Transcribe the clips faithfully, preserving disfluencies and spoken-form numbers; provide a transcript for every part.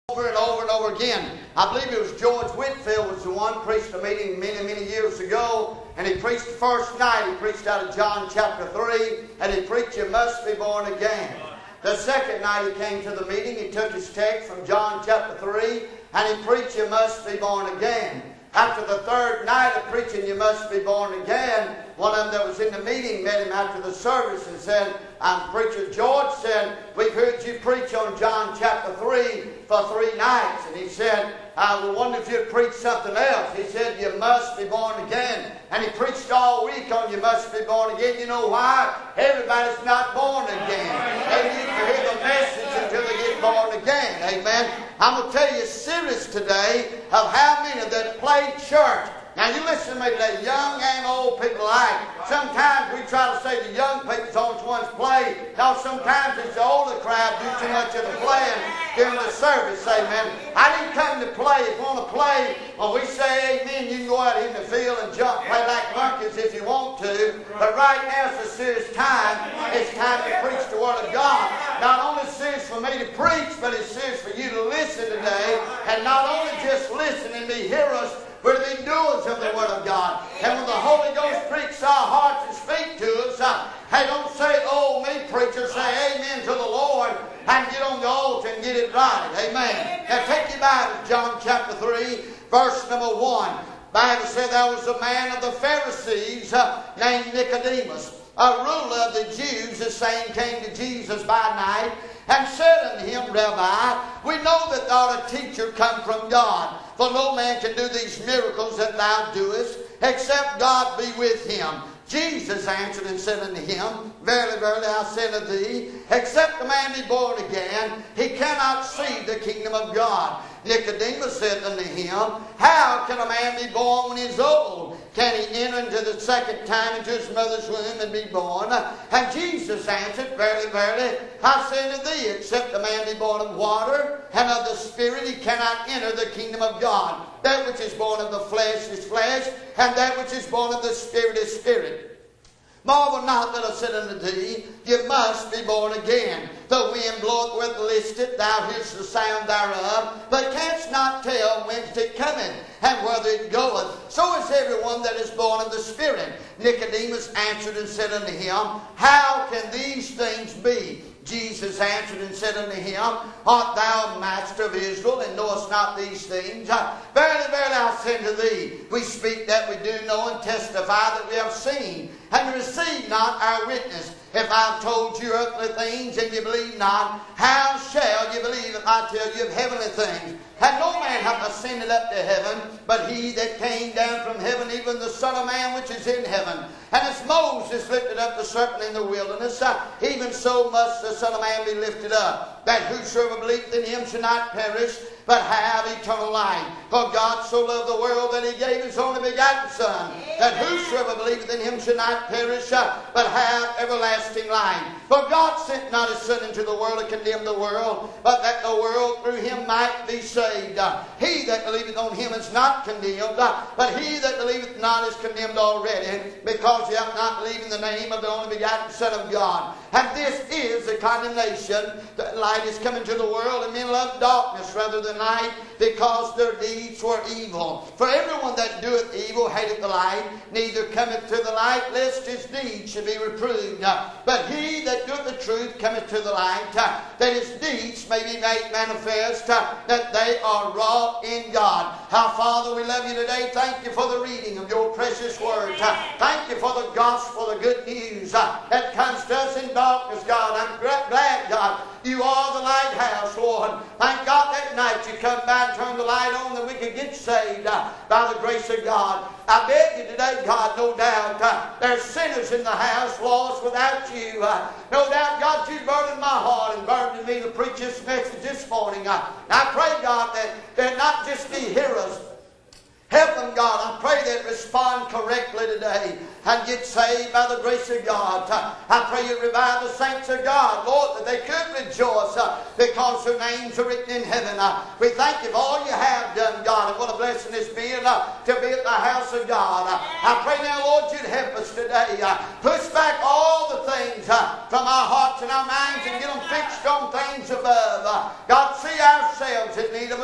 Over and over and over again. I believe it was George Whitfield was the one preached a meeting many, many years ago, and he preached the first night. He preached out of John chapter three, and he preached, "You must be born again." The second night he came to the meeting, he took his text from John chapter three, and he preached, "You must be born again." After the third night of preaching, "You must be born again," one of them that was in the meeting met him after the service and said, um, Preacher George said, "We've heard you preach on John chapter three for three nights." And he said, "I wonder if you'd preach something else." He said, "You must be born again." And he preached all week on "You must be born again." You know why? Everybody's not born again. They need to hear the message until they get born again. Amen. I'm going to tell you a series today of how many that play church. Now you listen to me today, young and old people alike. Sometimes we try to say the young people's the only ones play. No, sometimes it's the older crowd do too much of the playing during the service. Amen. I didn't come to play. If you want to play, when we say amen, you can go out in the field and jump, play like monkeys if you want to. But right now it's a serious time. It's time to preach the Word of God. Not only is it serious for me to preach, but it's serious for you to listen today. And not only just listen and be hearers, we're to be doers of the Word of God. And when the Holy Ghost pricks our hearts and speaks to us, uh, hey, don't say, "Oh, me, preacher." Say amen to the Lord and get on the altar and get it right. Amen. Now take your Bible, John chapter three, verse number one. The Bible said there was a man of the Pharisees uh, named Nicodemus, a ruler of the Jews. The same came to Jesus by night and said unto him, "Rabbi, we know that thou art a teacher come from God. For no man can do these miracles that thou doest, except God be with him." Jesus answered and said unto him, "Verily, verily, I say unto thee, except a man be born again, he cannot see the kingdom of God." Nicodemus said unto him, "How can a man be born when he is old? Can he enter into the second time into his mother's womb and be born?" And Jesus answered, "Verily, verily, I say unto thee, except a man be born of water and of the Spirit, he cannot enter the kingdom of God. That which is born of the flesh is flesh, and that which is born of the Spirit is spirit. Marvel not that I said unto thee, you must be born again. The wind bloweth where it listeth, thou hearest the sound thereof, but canst not tell whence it cometh, and whither it goeth. So is everyone that is born of the Spirit." Nicodemus answered and said unto him, "How can these things be?" Jesus answered and said unto him, "Art thou a master of Israel, and knowest not these things? Verily, verily, I say unto thee, we speak that we do know, and testify that we have seen, and receive not our witness. If I have told you earthly things, and you believe not, how shall you believe if I tell you of heavenly things? And no man hath ascended up to heaven, but he that came down from heaven, even the Son of Man which is in heaven. And as Moses lifted up the serpent in the wilderness, even so must the Son of Man be lifted up, that whosoever believeth in him should not perish, but have eternal life. For God so loved the world that he gave his only begotten Son, that whosoever believeth in him should not perish, but have everlasting life. For God sent not his Son into the world to condemn the world, but that the world through him might be saved. He that believeth on him is not condemned, but he that believeth not is condemned already, because he hath not believed in the name of the only begotten Son of God. And this is the condemnation, that light is come into the world, and men love darkness rather than light, because their deeds were evil. For everyone that doeth evil hateth the light, neither cometh to the light, lest his deeds should be reproved. But he that doeth the truth cometh to the light, that his deeds may be made manifest, that they are wrought in God. Our Father, we love you today. Thank you for the reading of your precious word. Thank you for the gospel, the good news that comes to us in darkness, God. I'm glad, God, you are the lighthouse, Lord. Thank God that night you come by and turn the light on that we could get saved uh, by the grace of God. I beg you today, God, no doubt, uh, there's sinners in the house lost without you. Uh, no doubt, God, you burdened my heart and burdened me to preach this message this morning. Uh, I pray, God, that they're not just be hearers. Help them, God. I pray that respond correctly today and get saved by the grace of God. I pray you revive the saints of God, Lord, that they could rejoice uh, because their names are written in heaven. Uh, we thank you for all you have done, God, and what a blessing it's been uh, to be at the house of God. Uh, I pray now, Lord, you'd help us today. Uh, push back all the things uh, from our hearts and our minds and get them fixed on things above. Uh, God, see ourselves that need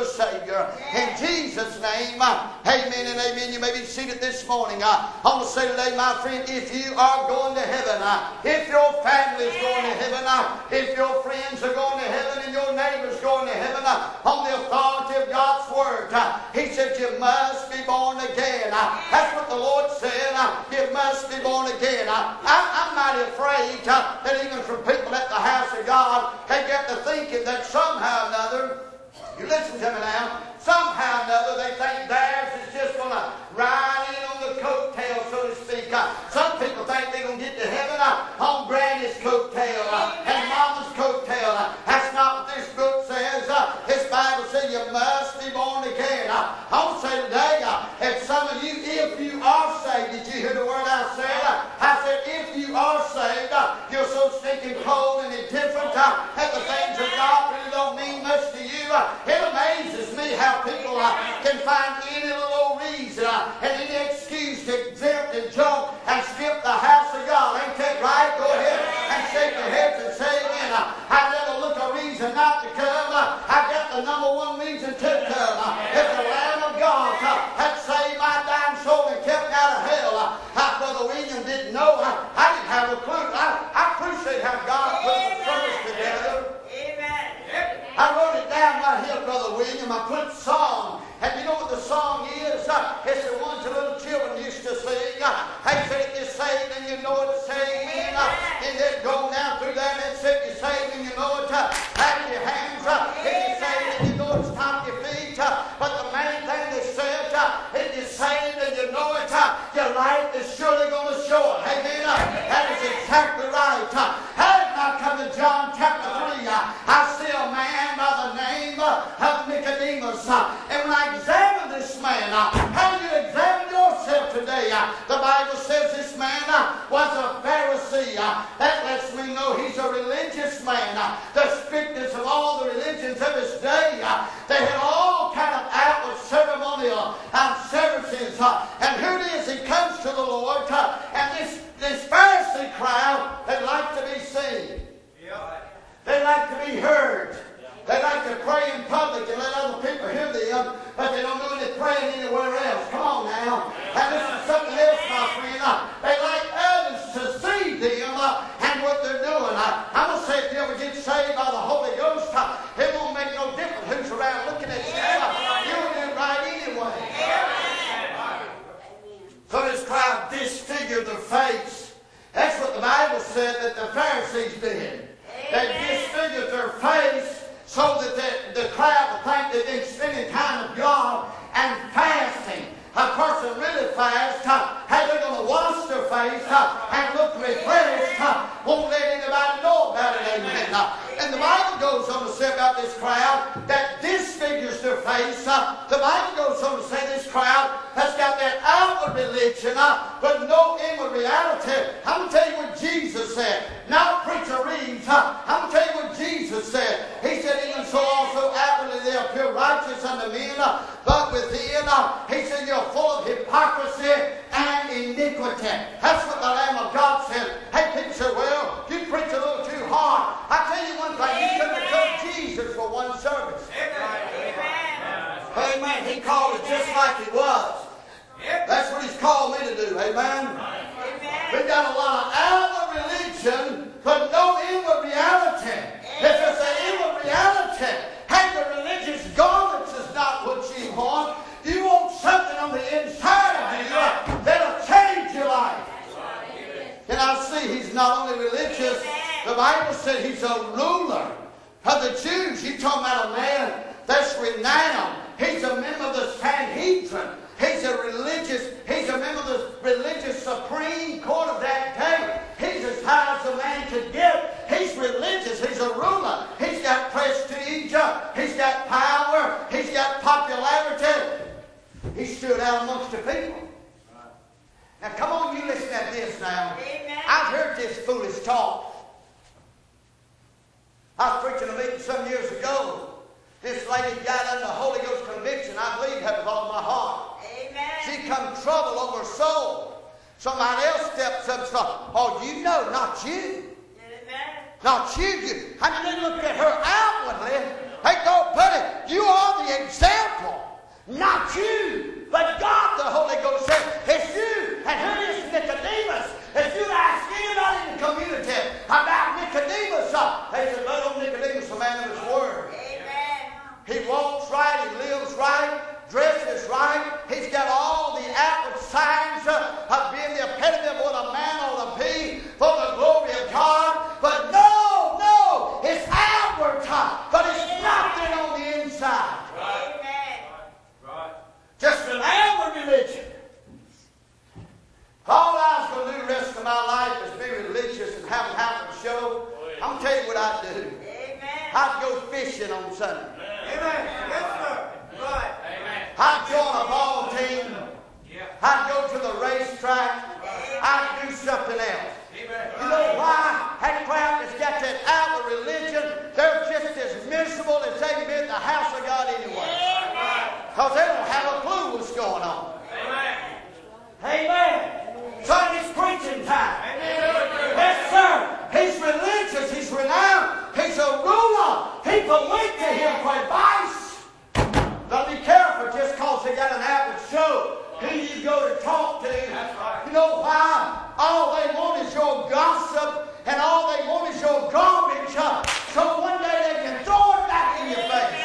a Savior. In Jesus' name, amen and amen. You may be seated this morning. I want to say today, my friend, if you are going to heaven, if your family is going to heaven, if your friends are going to heaven and your neighbors going to heaven, on the authority of God's Word, He said you must be born again. That's what the Lord said. You must be born again. I'm mighty afraid that even from people at the house of God, they get to thinking that somehow or another, you listen to me now, somehow or another they think theirs is just going to ride in on the coattail, so to speak. Some people think they're going to get to heaven on Granny's coattail and Mama's coattail. That's not what this book says. This Bible says you must be born again. I want to say today, if some of you, if you are saved, did you hear the word I said? I said, if you are saved, you're so stinking cold and indifferent that the things of God really don't mean much to you. It amazes me how people can find any little reason and any excuse to exempt and jump and skip the house of God. Ain't that right? Go ahead and shake your heads and say amen. I never look a reason not to come. I got the number one reason to come. It's the Lamb of God that saved my dying soul and kept me out of hell. Brother William didn't know. I, I didn't have a clue. I, I appreciate how God put the service together. Amen. I wrote it down right here, Brother William. I put song. And you know what the song is? Uh, it's the ones the little children used to sing. Uh, they said, if you're saved and you know it's saving. Uh, and then go down through there and it said, you're saved and you know it. Uh, clap your hands. Uh, if you're saved and you know it's top your feet. Uh, but the main thing they said, uh, if you're saved and you know it, uh, your life is surely going to show it. Amen. Uh, that is exactly right. Uh, hey, now come to John chapter three. Uh, I see a man by the name uh, of Mcghees. Uh, and when I examine this man, uh, how do you examine yourself today? Uh, the Bible says this man uh, was a Pharisee. Uh, that lets me know he's a religious man. Uh, the strictest of all the religions of his day. Uh, they had all kind of outward ceremonial observances. Uh, and who it is, he comes to the Lord. Uh, and this, this Pharisee crowd, they like to be seen. They like to be heard. They like to pray in public and let other people hear them, but they don't do any praying anywhere else. Come on now. And this is something else, my friend. Uh, they like others to see them uh, and what they're doing. Uh, I'm going to say if you ever get saved by the Holy Ghost, uh, it won't make no difference who's around looking at you. Uh, you'll do right anyway. So this crowd disfigured their face. That's what the Bible said that the Pharisees did. They disfigured their face so that the, the crowd would think they've been spending time with God and fasting. A person really fast, uh, how they're going to wash their face uh, and look refreshed, uh, won't let anybody know about it, amen. Uh, and the Bible goes on to say about this crowd that disfigures their face. Uh, the Bible goes on to say this crowd has got that outward religion, uh, but no inward reality. I'm going to tell you what Jesus said. Not Preacher Reaves. Uh, I'm going to tell you what Jesus said. He said, even so also outwardly they appear righteous unto men, uh, but within, uh, he said, you're full of hypocrisy and iniquity. That's what the Lamb of God said. Hey, people say, well, you preach a little too hard. I tell you one thing, you couldn't have told Jesus for one service. Amen. Amen. He called it just like it was. That's what He's called me to do. Amen. We've got a lot of outward religion, but no inward reality. If it's an inward reality, hey, the religious garments is not what you want. You want something on the inside of you that'll change your life. And I see he's not only religious, the Bible said he's a ruler of the Jews. You're talking about a man that's renowned. He's a member of the Sanhedrin. He's a religious, he's a member of the religious Supreme Court of that day. He's as high as a man could get. He's religious. He's a ruler. He's got prestige. He's got power. He's got popularity. He stood out amongst the people. Now come on, you listen at this now. Amen. I've heard this foolish talk. I was preaching a meeting some years ago. This lady got under Holy Ghost conviction. I believe that with all my heart. Amen. She come trouble over her soul. Somebody else steps up and says, oh, you know, not you. Amen. Not you. you. I mean, they looked at her outwardly. Hey, go, buddy, you are the example. Not you, but God, the Holy Ghost said, it's you. And who is Nicodemus? If you ask anybody in the community about Nicodemus, uh, they said, well, old Nicodemus, a man of his word. Amen. He walks right, he lives right, dresses right. He's got all the outward signs uh, of being the epitome of what a man ought to be for the glory of God. But no, no, it's outward time, but it's nothing on the inside. Right. Just an outward religion. All I was going to do the rest of my life is be religious and have a happen show. I'm going to tell you what I'd do. Amen. I'd go fishing on Sunday. Amen. Yes, sir. Right. Amen. I'd join a ball team. Yeah. I'd go to the racetrack. Amen. I'd do something else. Amen. You know why? That crowd that's got that outward religion, they're just as miserable as they can be in the house of God anyway. Because they don't have a clue what's going on. Amen. Amen. So it's preaching time. Amen. Yes, sir. He's religious. He's renowned. He's a ruler. People look to him for advice. But be careful just because they got an outward show. Who you go to talk to. You know why? All they want is your gossip. And all they want is your garbage. So one day they can throw it back in your face.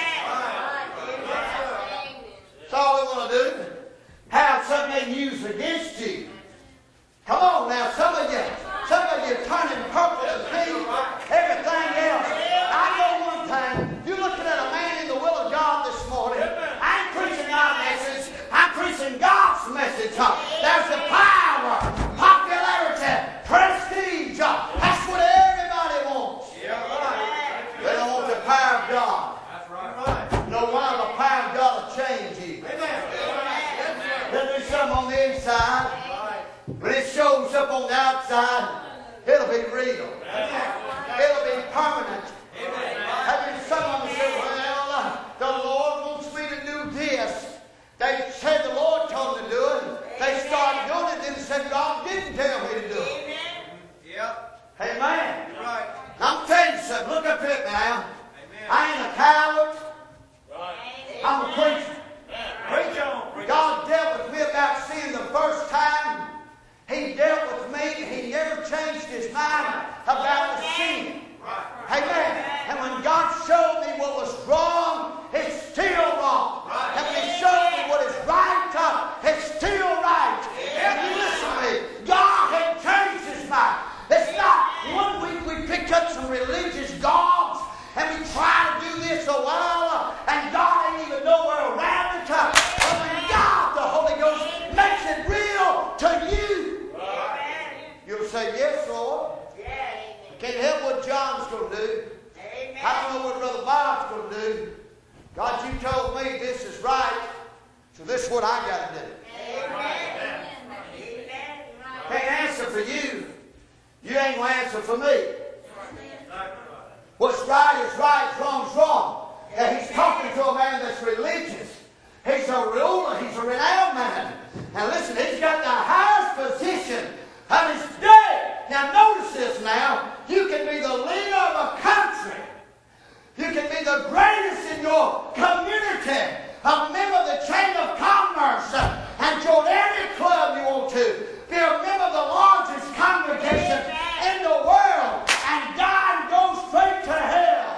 That's all they want to do. Have something they use against you. Come on now, some of you, some of you turning purple and pink, everything else. I know one thing. You're looking at a man in the will of God this morning. I ain't preaching our message. I'm preaching God's message. There's the power, popularity, prestige. That's what everybody wants. They don't want the power of God. That's right. No why the power of God will change you. There'll be something on the inside. When it shows up on the outside, it'll be real. It'll be permanent. Have you someone say, well, uh, the Lord wants me to do this. They said the Lord told them to do it. They started doing it, then they said God didn't tell me to do it. Yep. Amen. Right. I'm telling you something. Look up here now. I ain't a coward. I'm a preacher. Preach on. God dealt with me about sin the first time. He dealt with me. He never changed his mind about the sin. Amen. And when God showed me what was wrong, it's still wrong. And when he showed me what is right, uh, it's still right. And you listen to me. God had changed his mind. It's not one week we picked up some religious gods and we try to do this a while, and God ain't even nowhere around it. But when God, the Holy Ghost, makes it real to you, amen, you'll say, yes, Lord. Yes. I can't help what John's going to do. Amen. I don't know what Brother Bob's going to do. God, you told me this is right, so this is what I got to do. Amen. Amen. Can't answer for you. You ain't going to answer for me. What's right is right, wrong's wrong. And he's talking to a man that's religious. He's a ruler. He's a renowned man. And listen, he's got the highest position of his day. Now notice this now. You can be the leader of a country. You can be the greatest in your community. A member of the chain of commerce. And join every club you want to. Be a member of the largest congregation in the world. And die and go straight to hell.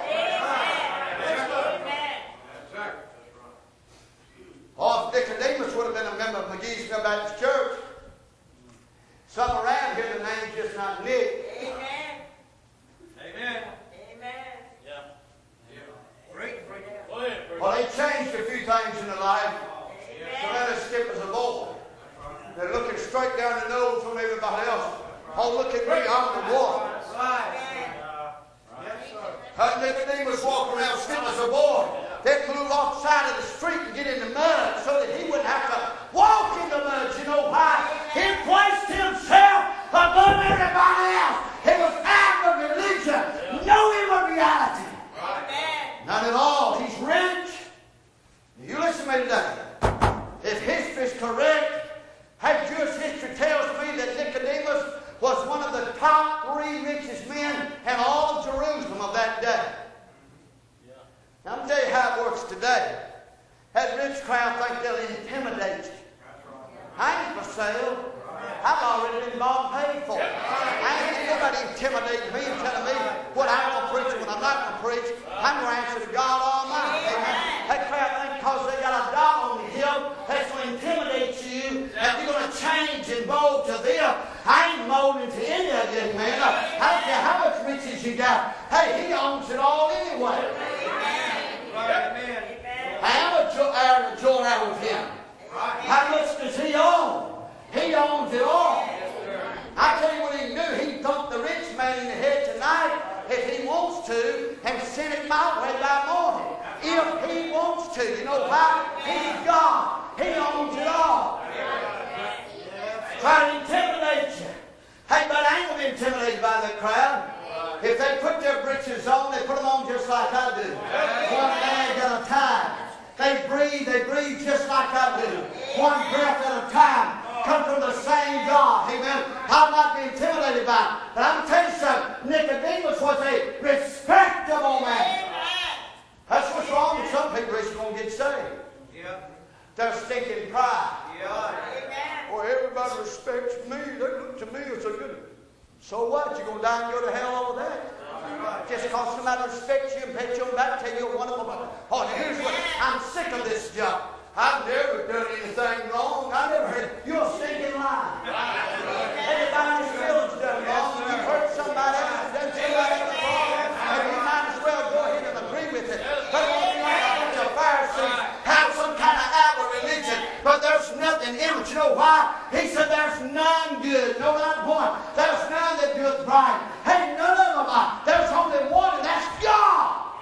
Oh, if Nicodemus would have been a member of Mcghees Mill Baptist Church, some around here, the name's just not Nick. Amen. Amen. Amen. Yeah. Yeah. Great, great. Well, they changed a few things in their life. Amen. So let us skip as a boy. They're looking straight down the nose from everybody else. Oh, look at me, I'm the one. Right. Yes, sir. How Nicodemus walked around skip as a boy. They'd move off the side of the street and get in the mud so that he wouldn't have to walk in the mud. You know why? He placed himself above everybody else. He was out of religion, no immorality. Right. Not at all. He's rich. You listen to me today. If history's correct, hey, Jewish history tells me that Nicodemus was one of the top three richest men in all of Jerusalem of that day. Yeah. Now, I'm telling That rich crowd think they'll intimidate you. I ain't for sale. I've already been bought and paid for. I ain't nobody intimidating me and telling me what I'm going to preach and what I'm not going to preach. I'm going to answer to God Almighty. Amen. That crowd think because they got a dollar on the hill, that's going to intimidate you and you're going to change and mold to them. I ain't molding to any of you, man. I don't care how much riches you got. Hey, he owns it all anyway. Amen. I am a joiner with him. How much does he own? He owns it all. I tell you what he knew. He thumped the rich man in the head tonight if he wants to and send it my way by morning. If he wants to. You know why? He's God. He owns it all. Try to intimidate you. Hey, but I ain't going to be intimidated by that crowd. If they put their breeches on, they put them on just like I do. One leg at a time. They breathe, they breathe just like I do. One breath at a time. Come from the same God. Amen. I'll not be intimidated by it. But I'm going to tell you something. Nicodemus was a respectable man. That's what's wrong with some people who won't get saved. Yeah. They're stinking pride. Yeah. Well, everybody respects me. They look to me as a good. So what? You're going to die and go to hell over that? Just because somebody respects you and pets you on the back, tell you a wonderful book. Oh, now here's what. I'm sick of this job. I've never done anything wrong. I never heard. You're a stinking lie. Everybody in this field's done wrong. You've hurt somebody else, done somebody else wrong, and you might as well go ahead and agree with it. But it won't be like a bunch of Pharisees have some kind of outward religion, but there's nothing in it. You know why? He said there's none good. No, not one. There's none that doeth right. Hey, none of them are. There's only one, and that's God.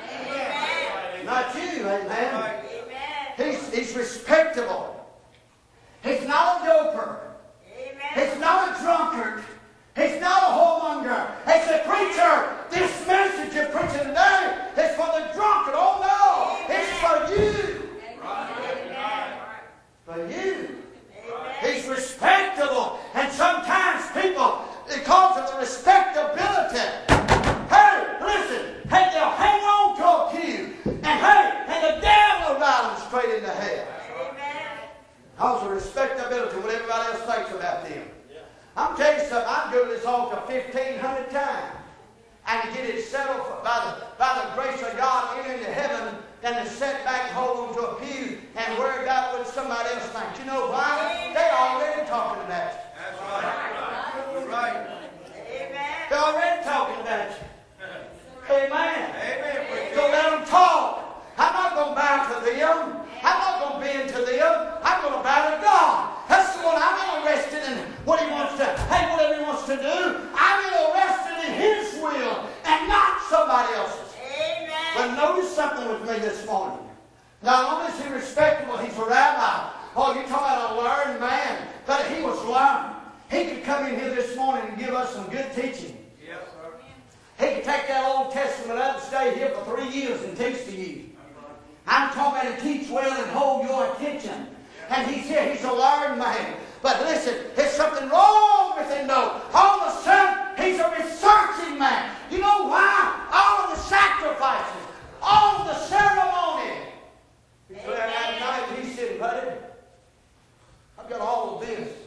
Amen. Not you, amen. He's, he's respectable. He's not a doper. Amen. He's not a drunkard. He's not a whoremonger. He said, preacher, this message you're preaching today is for the drunkard. Oh no, it's for you. Amen. For you. Amen. He's respectable. And sometimes people, because of the respectability, hey, listen, hey, they'll hang on to a pew. And hey, and the devil will ride them straight into hell. Amen. Because of respectability, what everybody else thinks about them. Yeah. I'm telling you something, I'd go to this altar fifteen hundred times and to get it settled by the, by the grace of God in into heaven than to sit back and hold on to a pew and worry about what somebody else thinks. You know why? They're already talking about you. That's right. That's right. Amen. They're already talking about you. Amen. Amen. So let them talk. I'm not going to bow to them. I'm not going to bend to them. I'm going to bow to God. That's the one I'm interested in. What He wants to, hey, whatever He wants to do, I'm interested in His will and not somebody else's. Amen. But notice something with me this morning. Not only is he respectable, he's a rabbi. Oh, you're talking about a learned man. But he was learned. He could come in here this morning and give us some good teaching. He could take that Old Testament up and stay here for three years and teach to you. I'm talking about to teach well and hold your attention. And he's here, he's a learned man. But listen, there's something wrong with him though. All of a sudden, he's a researching man. You know why? All of the sacrifices, all of the ceremony. He's there that night, he's sitting, buddy. I've got all of this.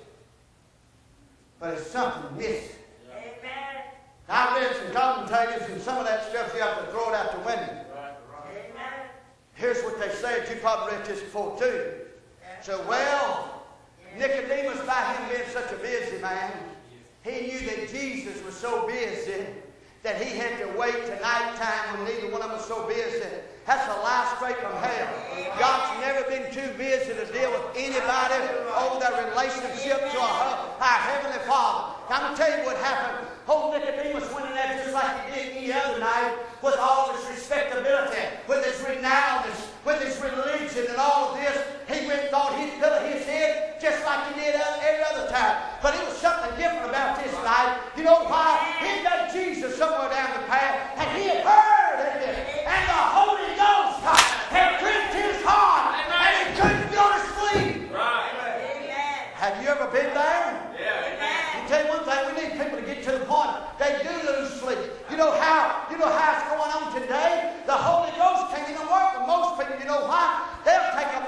But there's something missing. Amen. I read some commentators, and some of that stuff you have to throw it out the window. Right, right. Amen. Here's what they said. You probably read this before too. So, well, Nicodemus, by him being such a busy man, he knew that Jesus was so busy that he had to wait to nighttime when neither one of them was so busy. That's a lie straight from hell. God's never been too busy to deal with anybody over their relationship to our, our Heavenly Father. I'm going to tell you what happened. Old Nicodemus went in there just like he did the other night with all his respectability, with his renown, with his religion and all of this. He went and thought he'd fill his head just like he did every other time. But it was something different about this night. You know why? He got Jesus somewhere down the path, and he had heard it, and the Holy Ghost had gripped his heart, and he couldn't go to sleep. Right. Have you ever been there? Yeah. I'll tell you one thing, we need people to get to the point they do lose sleep. You know how, you know how it's going on today? The Holy Ghost can't even work with most people. You know why? They'll take a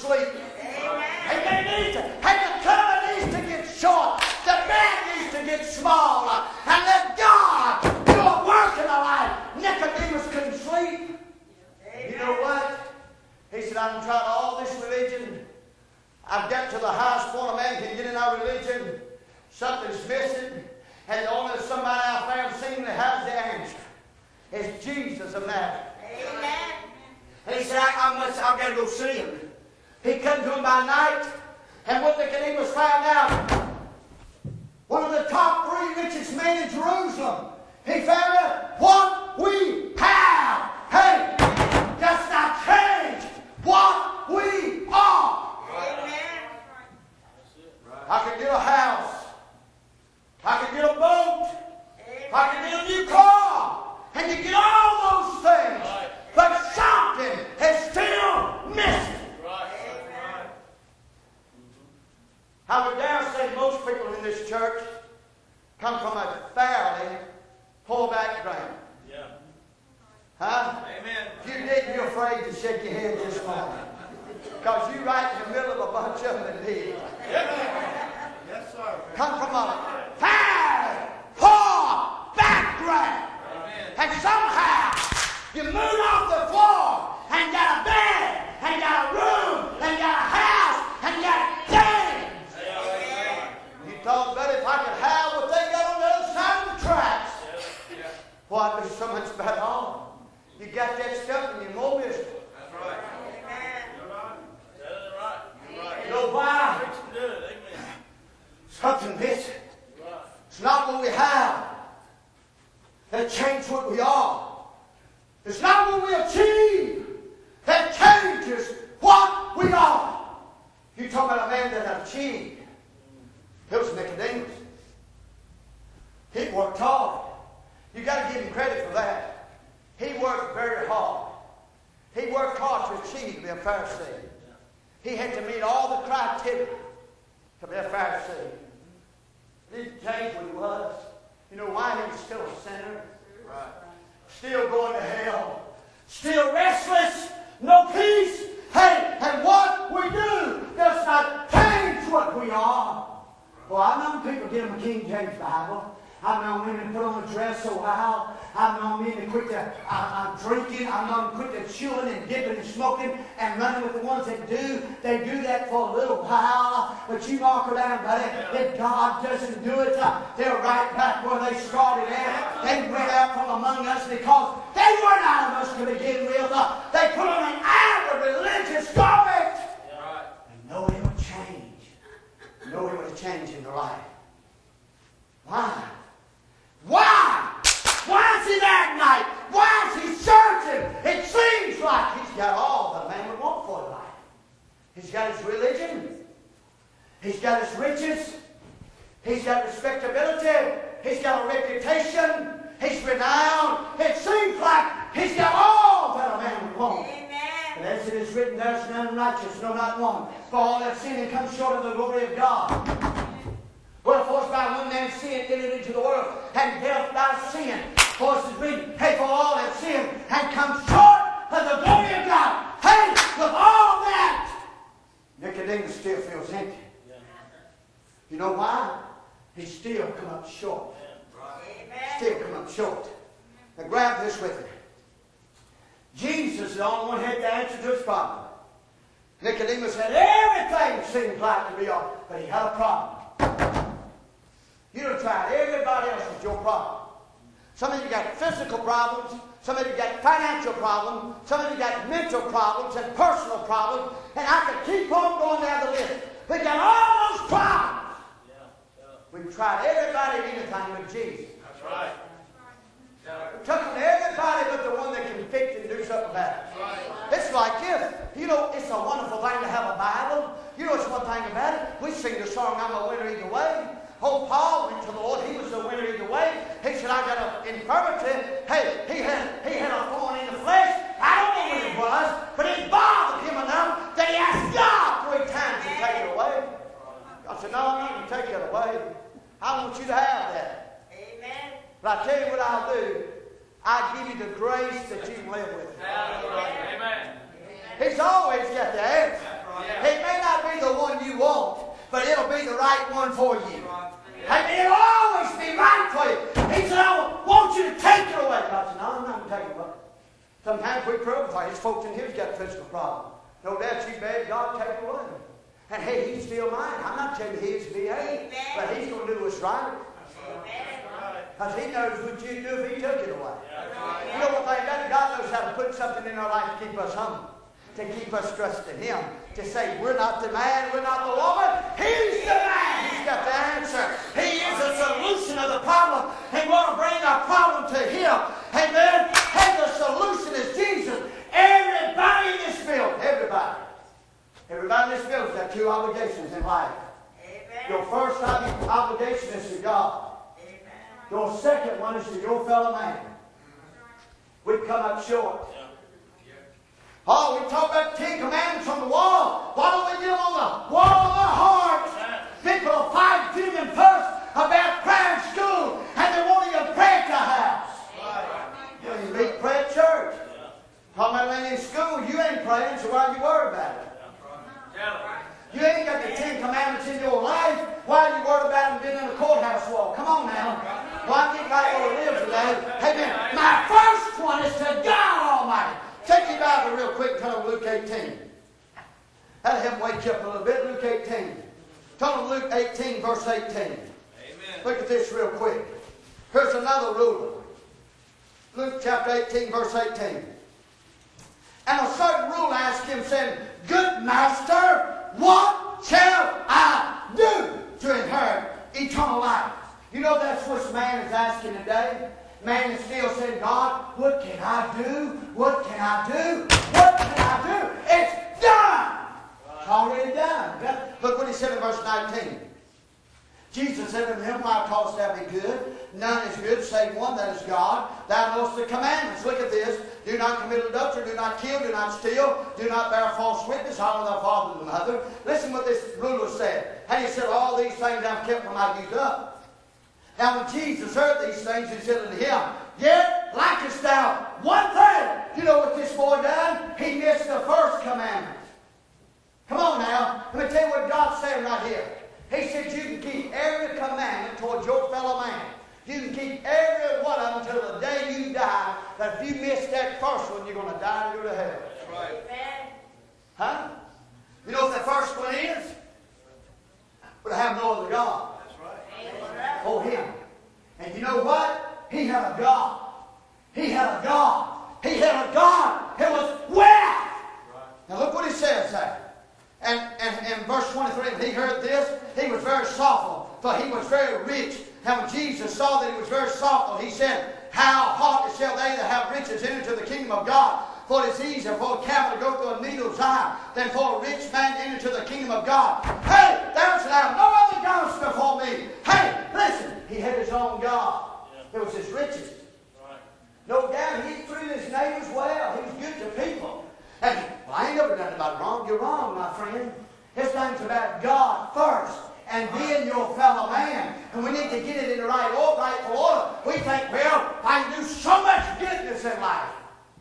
sleep. Amen. Amen. Needs to, and the cover needs to get short. The bed needs to get small. And let God do a work in our life. Nicodemus couldn't sleep. Amen. You know what? He said, I've tried all this religion. I've got to the highest point a man can get in our religion. Something's missing. And the only somebody out there seemingly has the answer. It's Jesus of Nazareth. Amen. And he said, I, I must, I've got to go see him. He come to him by night. And what Nicodemus found out, one of the top three richest men in Jerusalem, he found out what we have. Hey, does not change what we are. Amen. I can get a house. I can get a boat. Amen. I can get a new car. And you get all those things. Right. But something is still missing. Right. Amen. I would dare say most people in this church come from a fairly poor background. Yeah. Huh? Amen. If you did, you're afraid to shake your head this morning. Because you're right in the middle of a bunch of them that did. Yes, sir. Come from a fairly poor background. Amen. And somehow you moved off the floor and got a bed and got a room and got a house and got things. Amen. You thought, but if I could have what they got on the other side of the tracks, yeah. Well, it'd be so much better on. You got that stuff and you're more miserable. That's right. Amen. You're right. That's right. You're right. You know why? Amen. Something missing. Right. It's not what we have that changes what we are. It's not what we achieve that changes what we are. You talk about a man that achieved. It was Nicodemus. He worked hard. You got to give him credit for that. He worked very hard. He worked hard to achieve to be a Pharisee. He had to meet all the criteria to be a Pharisee. It didn't change what he was. You know why? He was still a sinner. Right. Still going to hell. Still restless. No peace. Hey, and what we do does not change what we are. Well, I've known people get them a King James Bible. I've known women put on a dress so high. I've known men to quit to uh, uh, drinking. I've known them quit to chewing and dipping and smoking and running with the ones that do. They do that for a little while. But you mark around, buddy, if God doesn't do it, uh, they're right back where they started at. They went out from among us because they weren't out of us to begin with. Uh, they put on an air of religious garment. Yeah. And know it would change. Know it would change in their life. Why? Why? Why is he that night? Why is he searching? It seems like he's got all that a man would want for life. He's got his religion. He's got his riches. He's got respectability. He's got a reputation. He's renowned. It seems like he's got all that a man would want. Amen. But as it is written, there's none righteous, no, not one. For all have sinned and come short of the glory of God. Wherefore, by one man's sin entered into the world, and death by sin. For it is written, hey, for all have sinned and come short of the glory of God. Hey, with all that, Nicodemus still feels empty. Yeah. You know why? He still come up short. Yeah. Still come up short. Now grab this with me. Jesus is the only one who had the answer to his problem. Nicodemus had everything seemed like to be all, but he had a problem. You don't try it. Everybody else is your problem. Some of you got physical problems. Some of you got financial problems. Some of you got mental problems and personal problems. And I could keep on going down the list. We got all those problems. Yeah, yeah. We've tried everybody and anything but Jesus. That's right. We took them to everybody but the one that can fix it and do something about it. That's right. It's like this. You know, it's a wonderful thing to have a Bible. You know, it's one thing about it. We sing the song, I'm a winner either way. Oh, Paul went to the Lord. He was the winner either way. He said, I got an infirmity. Hey, he had, he had a thorn in the flesh. I don't know what it was, but it bothered him enough that he asked God three times to take it away. God said, no, I'm not going to take it away. I want you to have that. Amen. But I tell you what I'll do. I'll give you the grace that you can live with. Amen. He's always got the answer. right one for you. Amen. It'll always be right for you. He said, I want you to take it away. God said, no, I'm not going to take it away. Sometimes we pray for his folks in here's got a physical problem. No doubt you beg God take it away. And hey, he's still mine. I'm not telling you he is V A, but he's going to do what's right. Because he knows what you'd do if he took it away. You know what thing does? God knows how to put something in our life to keep us humble, to keep us trusting him, to say, we're not the man, we're not the woman. He's the man. He's got the answer. He is the solution of the problem. And we want to bring our problem to him. Amen. And the solution is Jesus. Everybody in this building, everybody, everybody in this building has got two obligations in life. Amen. Your first obligation is to God. Amen. Your second one is to your fellow man. We've come up short. Oh, we talk about the Ten Commandments on the wall. Why don't we get them on the wall of our hearts? People will fight, feud, and fuss about prayer in school, and they want you to pray at the house. You know, you meet pray at church. Talking about when in school, you ain't praying, so why are you worried about it? You ain't got the Ten Commandments in your life. Why are you worried about them being in the courthouse wall? Come on now. Well, I'm getting right where we live today. Amen. My first one is to God Almighty. Take your Bible real quick, turn to Luke eighteen. That'll help wake you up a little bit. Luke eighteen. Turn to Luke eighteen, verse eighteen. Amen. Look at this real quick. Here's another ruler. Luke chapter eighteen, verse eighteen. And a certain ruler asked him, saying, Good master, what shall I do to inherit eternal life? You know that's what man is asking today. Man is still saying, God, what can I do? What can I do? What can I do? It's done. It's already done. Look what he said in verse nineteen. Jesus said unto him, Why callest thou me good? None is good save one, that is God. Thou knowest the commandments. Look at this. Do not commit adultery, do not kill, do not steal, do not bear false witness, honor thy father and mother. Listen what this ruler said. And he said, All these things I've kept from my youth up. Now when Jesus heard these things, he said unto him, Yet lackest thou one thing. You know what this boy done? He missed the first commandment. Come on now. Let me tell you what God's saying right here. He said you can keep every commandment towards your fellow man. You can keep every one of them until the day you die. But if you miss that first one, you're going to die and go to hell. That's right. Amen. Huh? You know what that first one is? But I have no other God. That's right. Oh, him. And you know what? He had a God. He had a God. He had a God. It was wealth. Right. Now look what he says there. And, and, and verse twenty-three, when he heard this, he was very sorrowful, for he was very rich. And when Jesus saw that he was very sorrowful, he said, How hardly shall they that have riches enter into the kingdom of God? For it is easier for a camel to go through a needle's eye than for a rich man to enter into the kingdom of God. Hey, thou shalt have no other gods before me. Hey, listen, he had his own God. It was his riches. No doubt he treated his neighbors well. He was good to people. And, well, I ain't never done about wrong. You're wrong, my friend. This thing's about God first and being your fellow man. And we need to get it in the right order, rightful order. We think, well, I can do so much goodness in life.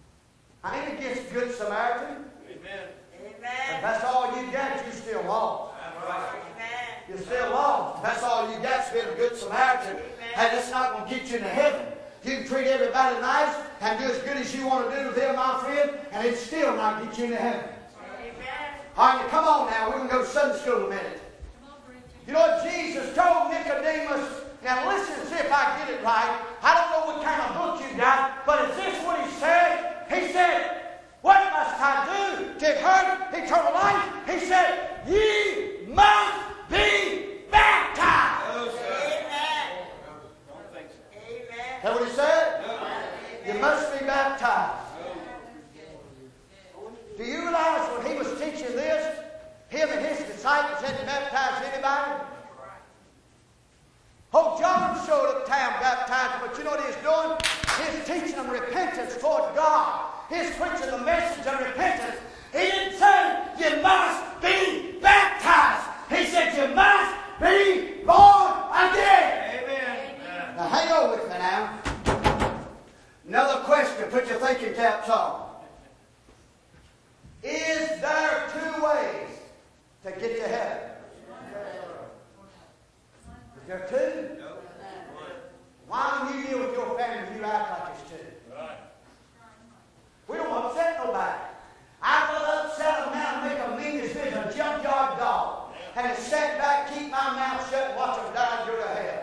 I ain't against Good Samaritan. Amen. If that's all you got, you're still lost. Amen. You're still lost. If that's all you got, being a Good Samaritan. Hey, that's not going to get you into heaven. You can treat everybody nice and do as good as you want to do to them, my friend, and it's still not get you into heaven. Amen. All right, come on now. We're going to go to Sunday school in a minute. You know what Jesus told Nicodemus? Now listen, see if I get it right. I don't know what kind of book you got, but is this what he said? He said, What must I do to inherit eternal life? He said, Ye must be baptized. Amen. Don't think so. Amen. Is that what he said? No. You must be baptized. Do you realize when he was teaching this, him and his disciples hadn't baptized anybody? Oh, John showed up town baptized, but you know what he's doing? He's teaching them repentance toward God. He's preaching the message of repentance. He didn't say, you must be baptized. He said, you must be born again. Amen. Now, hang on with me now. Another question. Put your thinking caps on. Is there two ways to get to heaven? and to sit back, keep my mouth shut, and watch them die and go to hell.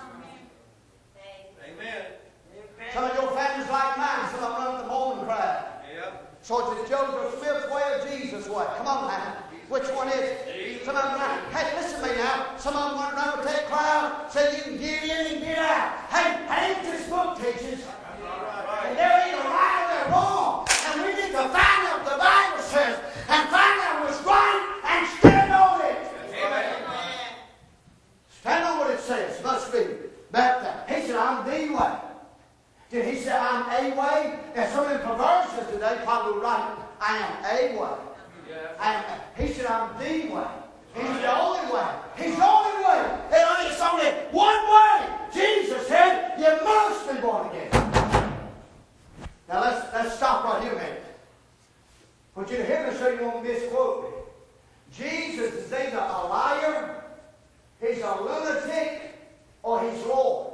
Amen. Some of your families like mine, some of them run with the Mormon crowd. Yep. So it's Joseph Smith's way or Jesus' way. Come on now. Which one is it? Some of them run. Hey, listen to me now. Some of them want to run with that crowd, say you can get in and get out. Hey, I ain't this book teaches. And they're either right or they're wrong. And we need to find out what the Bible says and find out what's right and stand on it. Amen. Stand on what it says. Must be baptized. He said, I'm the way. Did he say I'm a way? And some of the perversions today probably right. I am a way. I am, he said, I'm the way. He's the only way. He's the only way. And it's only one way. Jesus said, you must be born again. Now let's let's stop right here a minute. I want you to hear me so you won't misquote me. Jesus is either a liar, he's a lunatic, or he's Lord.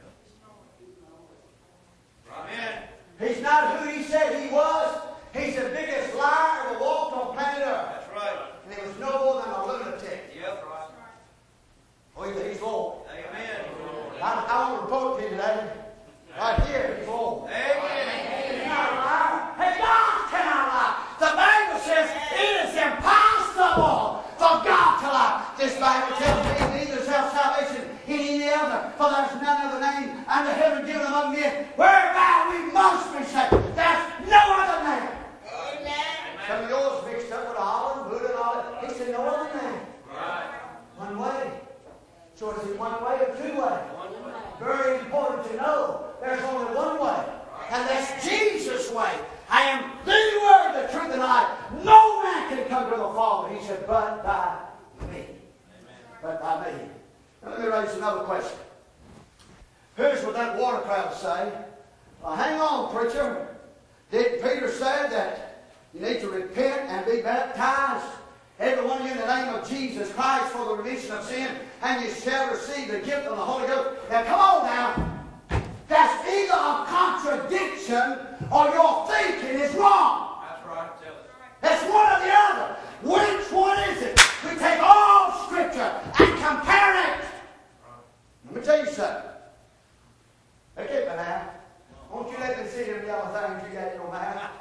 Amen. He's not who he said he was. He's the biggest liar ever walked on planet Earth. That's right. And he was no more than a lunatic. Yep. Or either he's Lord. Amen. I, I want to report to you today. Right here, he's Lord. Amen. He's not a liar. Hey, God cannot lie. The Bible says it is impossible for God to lie. This Bible tells me neither shall salvation in any other, for there's none other name under heaven given among men whereby we must be saved. There's no other name. Amen. Some of yours mixed up with all and Buddha and all that. He said no other name. Right. One way. So is it one way or two way? One way. Very important to know. There's only one way. And that's Jesus' way. I am the word, the truth, and life. No man can come to the Father. He said, but by me. Amen. But by me. Now let me raise another question. Here's what that water crowd say. Well, hang on, preacher. Did Peter say that you need to repent and be baptized? Every one of you in the name of Jesus Christ for the remission of sin, and you shall receive the gift of the Holy Ghost. Now come on now. That's either a contradiction or your thinking is wrong. That's right. Tell us. That's one or the other. Which one is it? We take all Scripture and compare it. Let me tell you something. Look at me now. Won't you let me see them yellow things you got in your mouth?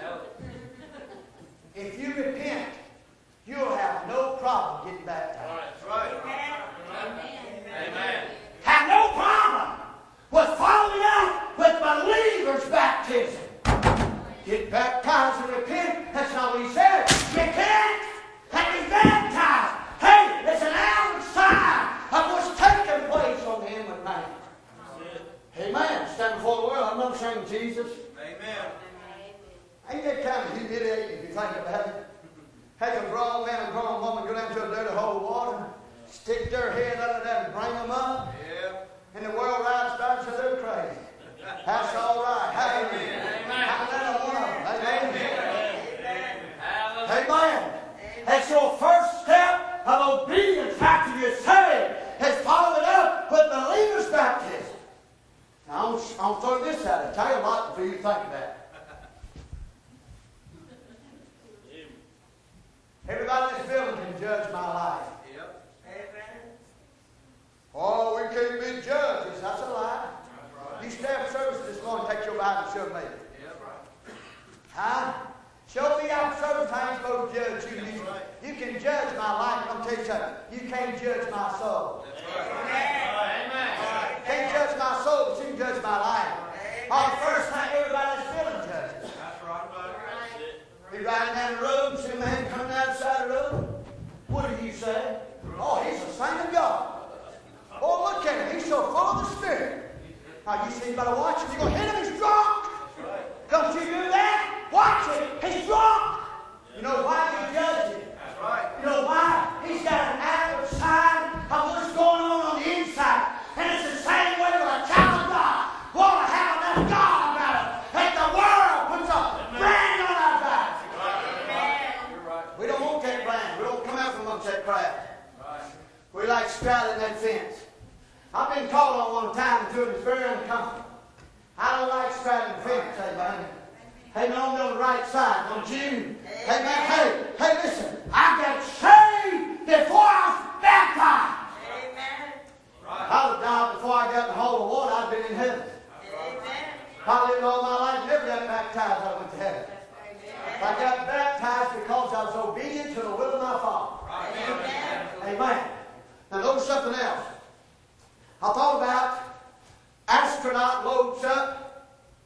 If you repent, you'll have no problem getting baptized. That's right. Amen. Amen. Have no problem with following up with believers' baptism. Get baptized and repent. That's not what he said. Repent and be baptized. Hey, it's an outward sign of what's taking place on the inward man. Amen. Stand before the world. I'm not saying Jesus. Amen. Ain't that kind of humiliating if you think about it? Have a grown man and grown woman go down to a dirty hole of water, stick their head under that and bring them up, Yeah. and the world right starts to do crazy. That's all right. Hallelujah. Amen. Amen. Amen. That's your first step of obedience after you're saved. Is follow it up with believers' baptism. Now, I'm, I'm throw this at it. Tell you a lot before you think about it. Everybody in this building can judge my life. Yep. Oh, we can't be judges. That's a lie. Right. You staff service this morning, take your Bible and show me. Yep. Huh? Show me after service I ain't supposed to judge you. You, you can judge my life. I'm tell you something. You can't judge my soul. That's right. Amen. You can't judge my soul, but you can judge my life. On the first time, everybody's feeling judges. That's right. That's it. You're riding down the road and see a man coming outside the road. What do you say? Oh, he's a saint of God. Oh, look at him. He's so full of the Spirit. Now, you see anybody watching? You're going to hit him. He's drunk. Don't you do that? Watch it. He's drunk. You know why you judge him? That's right. You know why? He's got an outward sign of what's going on on the inside. And it's the same way with a child of God. Want to have enough God about it. And the world puts a brand on our back. You're right. We don't want that brand. We don't come out from amongst that crowd. Right. We like straddling that fence. I've been called on one time to do it. It's very uncomfortable. I don't like straddling the fence, amen. Hey, man, I'm on the right side, don't you? Hey, man, hey, hey, listen. I got saved before I something else. I thought about astronaut loads up.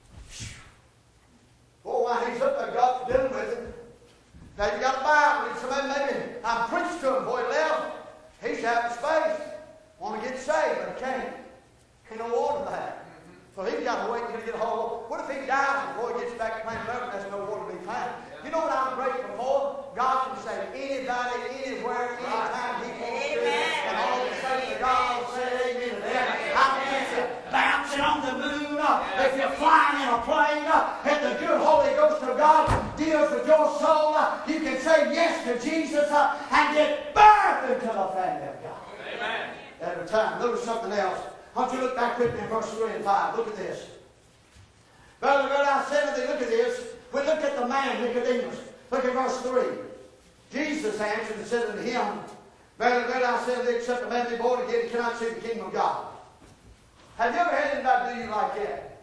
Boy, while he's up there, God's dealing with him. Now you got a Bible, and somebody maybe I preached to him before he left. He's out in space. Want to get saved, but he can't. Ain't no water there. So he's got to wait until he gets home. What if he dies before he gets back to planet Earth and there's no water to be found? You know what I'm grateful for? God can save anybody, anywhere, anytime He wants to. And all the saints of God will say amen to that. I mean, if you're bouncing on the moon, uh, if you're flying in a plane, uh, if the good Holy Ghost of God deals with your soul, uh, you can say yes to Jesus uh, and get birthed into the family of God. Amen. Every time. Notice something else. Why don't you look back with me in verse three and five. Look at this. Brother, brother, I said to thee, look at this. We look at the man, Nicodemus. Look at verse three. Jesus answered and said unto him, Brother, brother, I said to thee, except a man be born again, he cannot see the kingdom of God. Have you ever had anybody do you like that?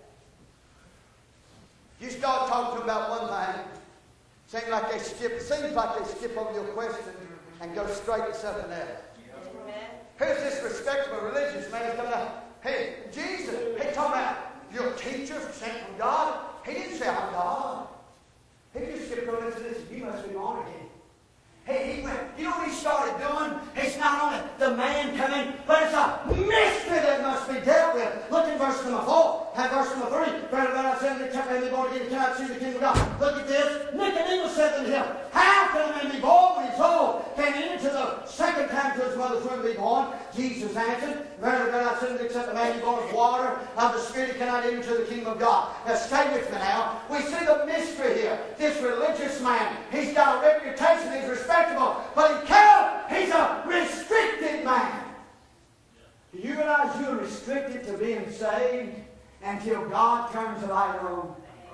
You start talking to them about one thing, seems like they skip, it seems like they skip over your question and go straight to something else. Here's this respectable religious man coming out. Hey, Jesus, he talking about your teacher sent from God. He didn't say I'm God. He just skipped over and said, listen, you must be born again. Hey, he went, you know what he started doing? It's not only the man coming, but it's a mystery that must be dealt with. Look at verse number four and verse number three. Brother, brother, I said, they kept me born again, cannot see the kingdom of God. Look at this. Nicodemus said to him, how can a man be born when he's old? Can he enter the second time to his mother's womb be born? Jesus answered, Brother, brother, I said, except a man be born of water, of the Spirit cannot enter into the kingdom of God. Now stay with me now. We see the mystery here. This religious man, he's got a reputation, he's respectable, but he can't. He's a restricted man. Do you realize you're restricted to being saved until God turns the light on?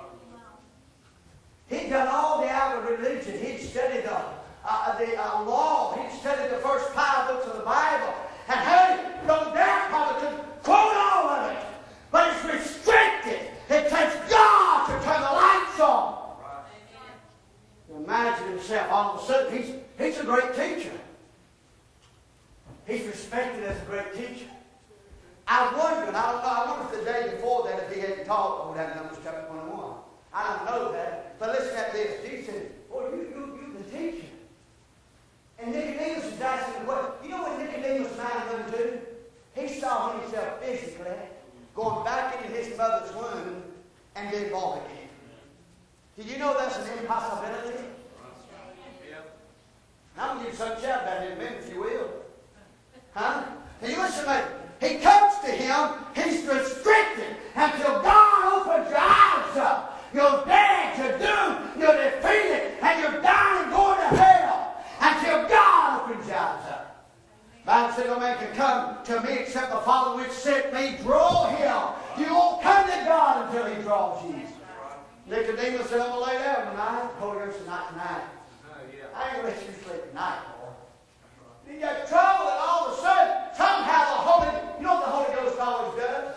He'd done all the outward religion. He'd studied the, uh, the uh, law. He'd studied the first five books of the Bible. And hey, no doubt probably could quote all of it. But it's restricted. It takes God to turn the lights on. Right. Imagine himself all of a sudden. He's, he's a great teacher. He's respected as a great teacher. I wonder, and I don't know, I wonder if the day before that if he hadn't taught over that Numbers chapter twenty-one. I don't know that. But listen at this. Jesus said, boy, you, you, you the teacher. And Nicodemus is asking, what? You know what Nicodemus mind went to? He saw himself physically going back into his mother's womb and being born again. Do you know that's an impossibility? I'm going to give you some shout about it in a minute, if you will. Huh? And you listen to me. He comes to him, he's restricted until God opens your eyes up. You're dead, you're doomed, you're defeated, and you're dying and going to hell until God opens your eyes up. The Bible said, no man can come to me except the Father which sent me draw him. You won't come to God until he draws you. Nicodemus said, I'm going to lay down tonight. The Holy Ghost said, not tonight. I ain't going to let you sleep tonight, boy. You got trouble, and all of a sudden, somehow the Holy, you know what the Holy Ghost always does?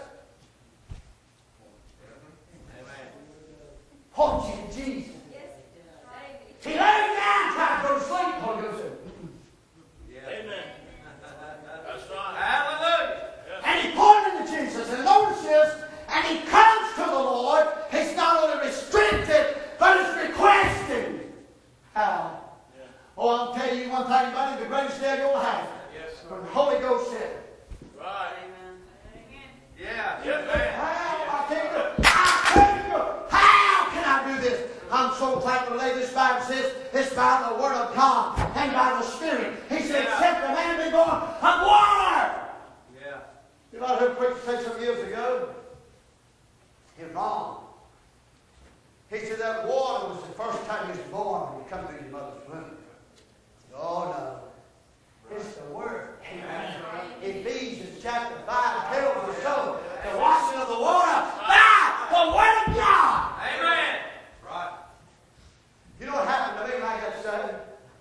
Point you to Jesus. He laid down, tried to go to sleep. The Holy Ghost said, Amen. That's right. Hallelujah. and he pointed to Jesus. And notice this, and he comes to the Lord. He's not only restricted, but he's requesting. How? Oh, I'll tell you one thing, buddy, the greatest day of your life. Yes, sir. When the Holy Ghost said, Right. Amen. Yeah. Yes, Amen. how I can't do it. I can't do it. How can I do this? I'm so thankful today. This Bible says it's by the Word of God and by the Spirit. He said, Yeah. except a man be born of water. Yeah. You know what I heard a preacher say some years ago? He was wrong. He said that water was the first time he was born when he come through his mother's womb. Oh, no. It's the Word. Amen. Ephesians chapter five tells us so. The washing of the water by the Word of God. Amen. Right. You know what happened to me when I got saved?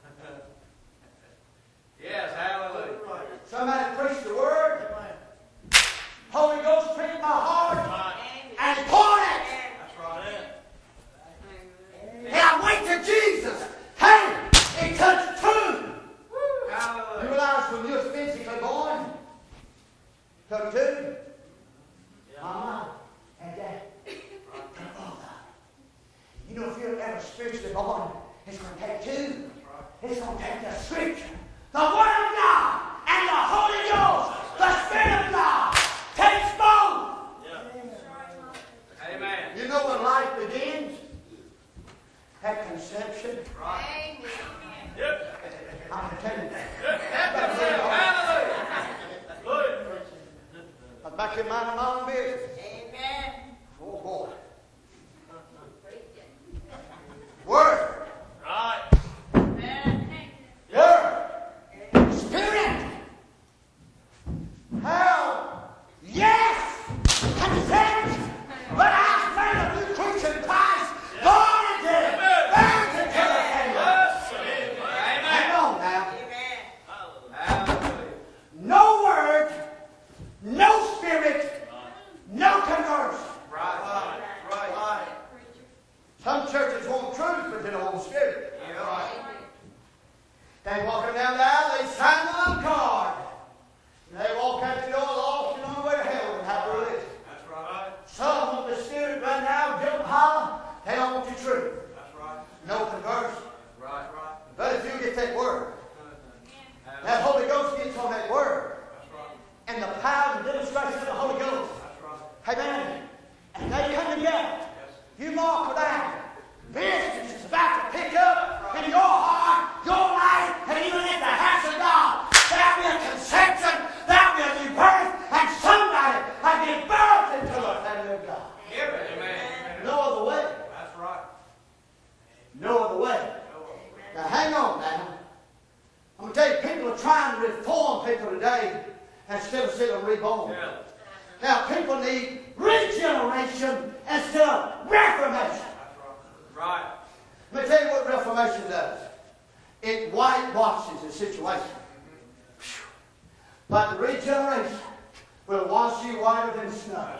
Yes, hallelujah. Somebody preached the Word. Holy Ghost pricked my heart and pointed. That's right. And I went to Jesus. Hey, I tell you. I'm back in minding my own business. Amen. Oh boy. Word. Right. Amen. Word. Spirit. How? Yes. Consent. But I say a new creature in Christ. Born again. Born again. Hang on now. Amen. No word. No spirit. No conversion. Right. Right. Right. Some churches want truth, but they don't want spirit. Yeah. Right. They walking down the aisle, they sign the little card. And they walk out the door lost and on the way to hell and have religion. That's right. Some want the spirit right now, jump holler. They don't want the truth. That's right. No conversion. Right. Right. But if you get that word, that Holy Ghost gets on that word, That's right. and the power and demonstration of the Holy Ghost, That's right. amen, and they come together, you mark it out. Business is about to pick up in your heart, your life, and even in the house of God. There'll be a conception, there'll be a new birth, and somebody will give birth into the family of God. Amen. No other way. That's right. No other way. Now hang on now. I'm going to tell you, people are trying to reform people today instead of seeing them reborn. Yeah. Now people need regeneration instead of reformation. Right. Let me tell you what reformation does. It whitewashes the situation. But regeneration will wash you whiter than snow.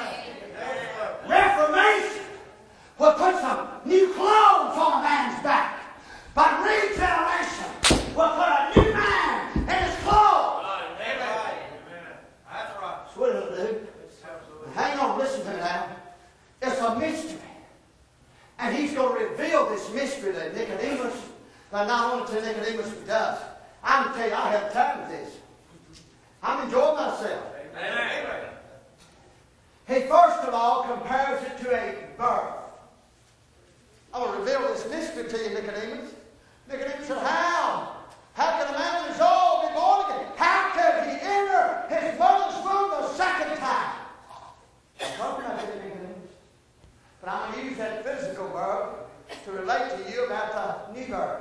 Reformation will put some new clothes on a man's back. But regeneration will put a new man in his clothes. Amen. That's right. That's what it'll do. Hang on, listen to me now. It's a mystery. And he's going to reveal this mystery to Nicodemus, but not only to Nicodemus, but to us. I'm going to tell you, I have time with this. I'm enjoying myself. Amen. He first of all compares it to a birth. I want to reveal this mystery to you, Nicodemus. Nicodemus said, how? How can a man of his old be born again? How can he enter his mother's womb a second time? I'm talking about it, Nicodemus. But I'm going to use that physical birth to relate to you about the new birth.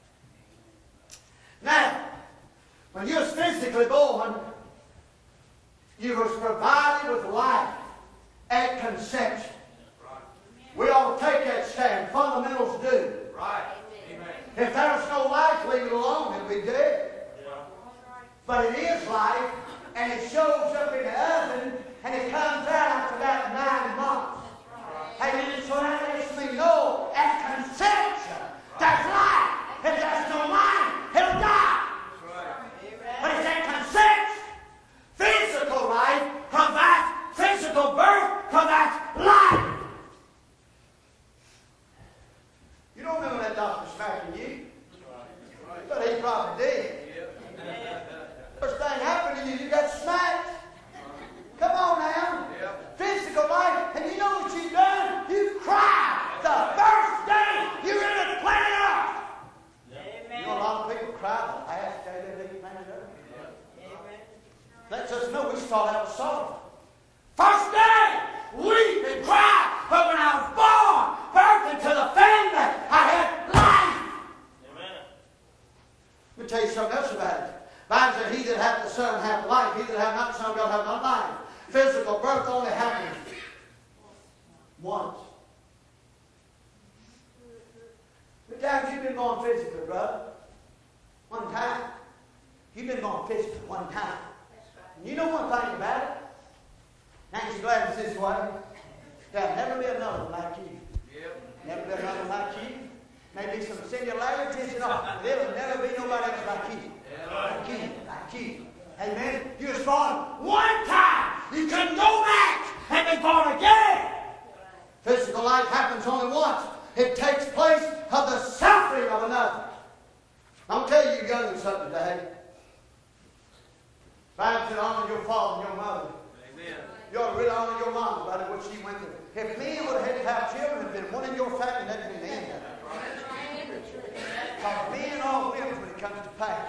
Now, when you was physically born, you was provided with life at conception. We ought to take that stand. Fundamentals do. Right. Amen. If there's no life, leave it alone. It'll be dead. But it is life, and it shows up in the oven, and it comes out after about nine months. Amen. So that lets me know at conception there's life. If there's no life, it'll die. But it's at conception. Physical life provides physical birth, provides life. You don't remember that doctor smacking you, but he probably did. First thing happened to you, you got smacked. Come on now. Physical life, and you know what you've done? You cried the first day you were in the planet Earth. You know a lot of people cry the last day they leave planet Earth. Lets us know we start out with sorrow. First day, weep and cry, but when I was born, birthed into the family, I had life. Amen. Let me tell you something else about it. The Bible said, he that hath the Son hath life, he that hath not the Son shall have not life. Physical birth only happens once. How many times you been born physically, brother? One time. You've been born physically one time. And you know one thing about it? Ain't you glad it's this way? There'll never be another one like you. Yep. Never be another one like you. Maybe some similarities and all. There'll never be nobody else like you. Like you. Like you. Amen. You was born one time. You couldn't go back and be born again. Physical life happens only once. It takes place of the suffering of another. I'm going to tell you, you young something today. Bible said, honor your father and your mother. Amen. You ought to really honor your mama about what she went through. If men would have had to have children, had been one in your family, that'd be the end of it. Because men are women when it comes to pain.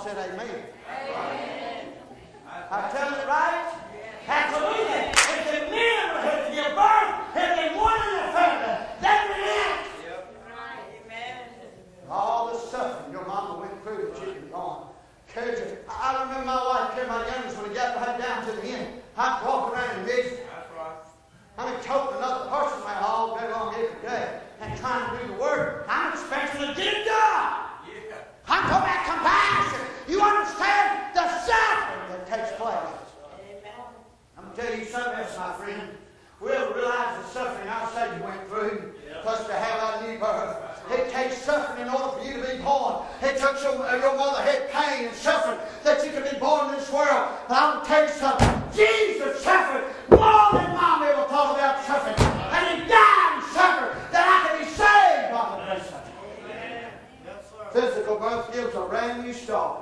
said amen. Amen. I tell it right. Hallelujah. If they live, if they give birth, if they want in their family, that's it. Amen. All the suffering your mama went through that you can go on. Carried you. I I remember my wife carried my youngest when he got right down to the end. I'd walk around and visit. That's right. I mean, toting another person around all day long every day and trying to do the work. I'm expecting to get it done. Yeah. I'm talking about compassion. You understand the suffering that takes place. I'm going to tell you something else, my friend. We'll realize the suffering our Savior went through for us to have our new birth. It takes suffering in order for you to be born. It took your, your mother had pain and suffering that you could be born in this world. But I'm going to tell you something. Jesus suffered more than Mom ever thought about suffering. And He died and suffered that I could be saved by the grace of Him. Physical birth gives a brand new start.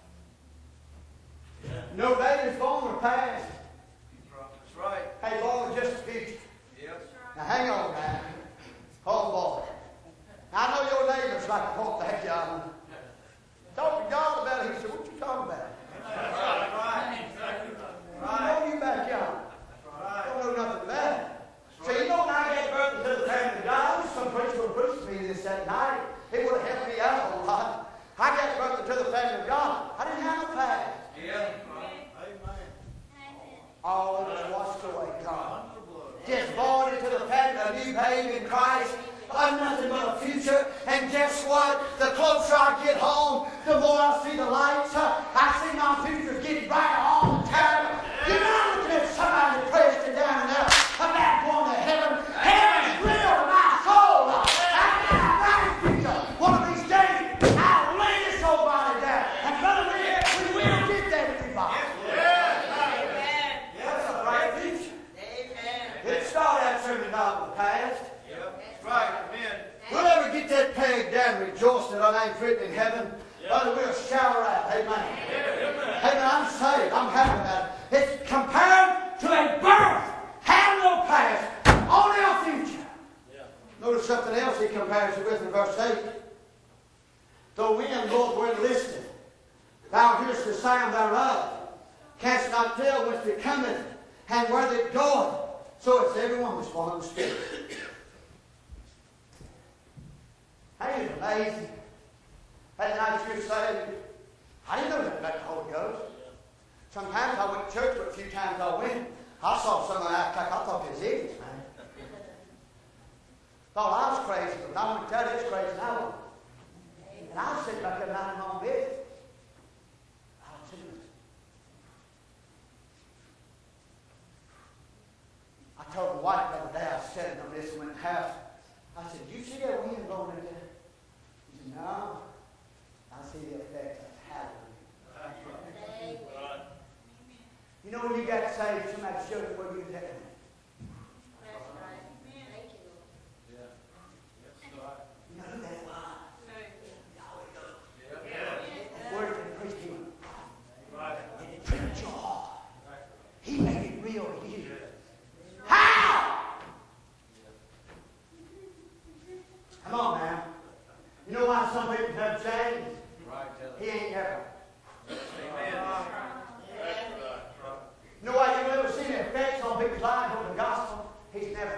No babies born or passed. That's right. Hey, Lord, just the future. Yep. Now hang on now. Oh boy. I know your neighbors like to talk that young. Talk to God about it. He said, what you talking about? That's right. I know you back young. Don't know nothing about it. So you know when I gave birth to the family of God, some preacher would preach to me this that night. It would have helped me out a whole lot. I gave birth to the family of God. I didn't have no past. Yeah. All it was washed away, God. Just born into the family, a new baby in Christ. I'm nothing but a future. And guess what? The closer I get home, the more I see the lights. I see my future getting brighter all the time. You're not looking at somebody pressed it down and there about going to heaven. Heaven's real to my soul. I've got a bright future. One of these days, I'll lay this old body down. And brother, we, we will get that everybody. That's a bright future. It started out certainly not with the past. Yep. Right. Amen. We'll never get that peg down and rejoice that our name's written in heaven. Brother, we'll shout out. Amen. Amen. I'm saved. I'm happy about it. It's compared to a birth. Have no past. Only a future. Notice something else He compares it with in verse eight. Though we and Lord were enlisted, thou hearest the sound thereof. Canst not tell whence it cometh and where it goeth. So it's everyone was born of the Spirit. Ain't it amazing? That night you're saved. I didn't know nothing about the Holy Ghost. Sometimes I went to church, but a few times I went, I saw someone act like I thought they was idiots, man. Thought I was crazy, but I went to tell it's crazy now. And I was sitting back there minding my own business. I was sitting there. I told my wife the other day, I was sitting on this and went in the house. I said, "Do you see that wind blowing in there?" He said, "No. I see the effect of hallelujah." You know when you got saved, somebody showed you where you was at. You know who that was? Where did the priest do it? And it pricked your heart. He made it real to you. How? Come on now. You know why some people have changed? He ain't never. You know why you've never seen the effects on people's lives of the gospel? He's never.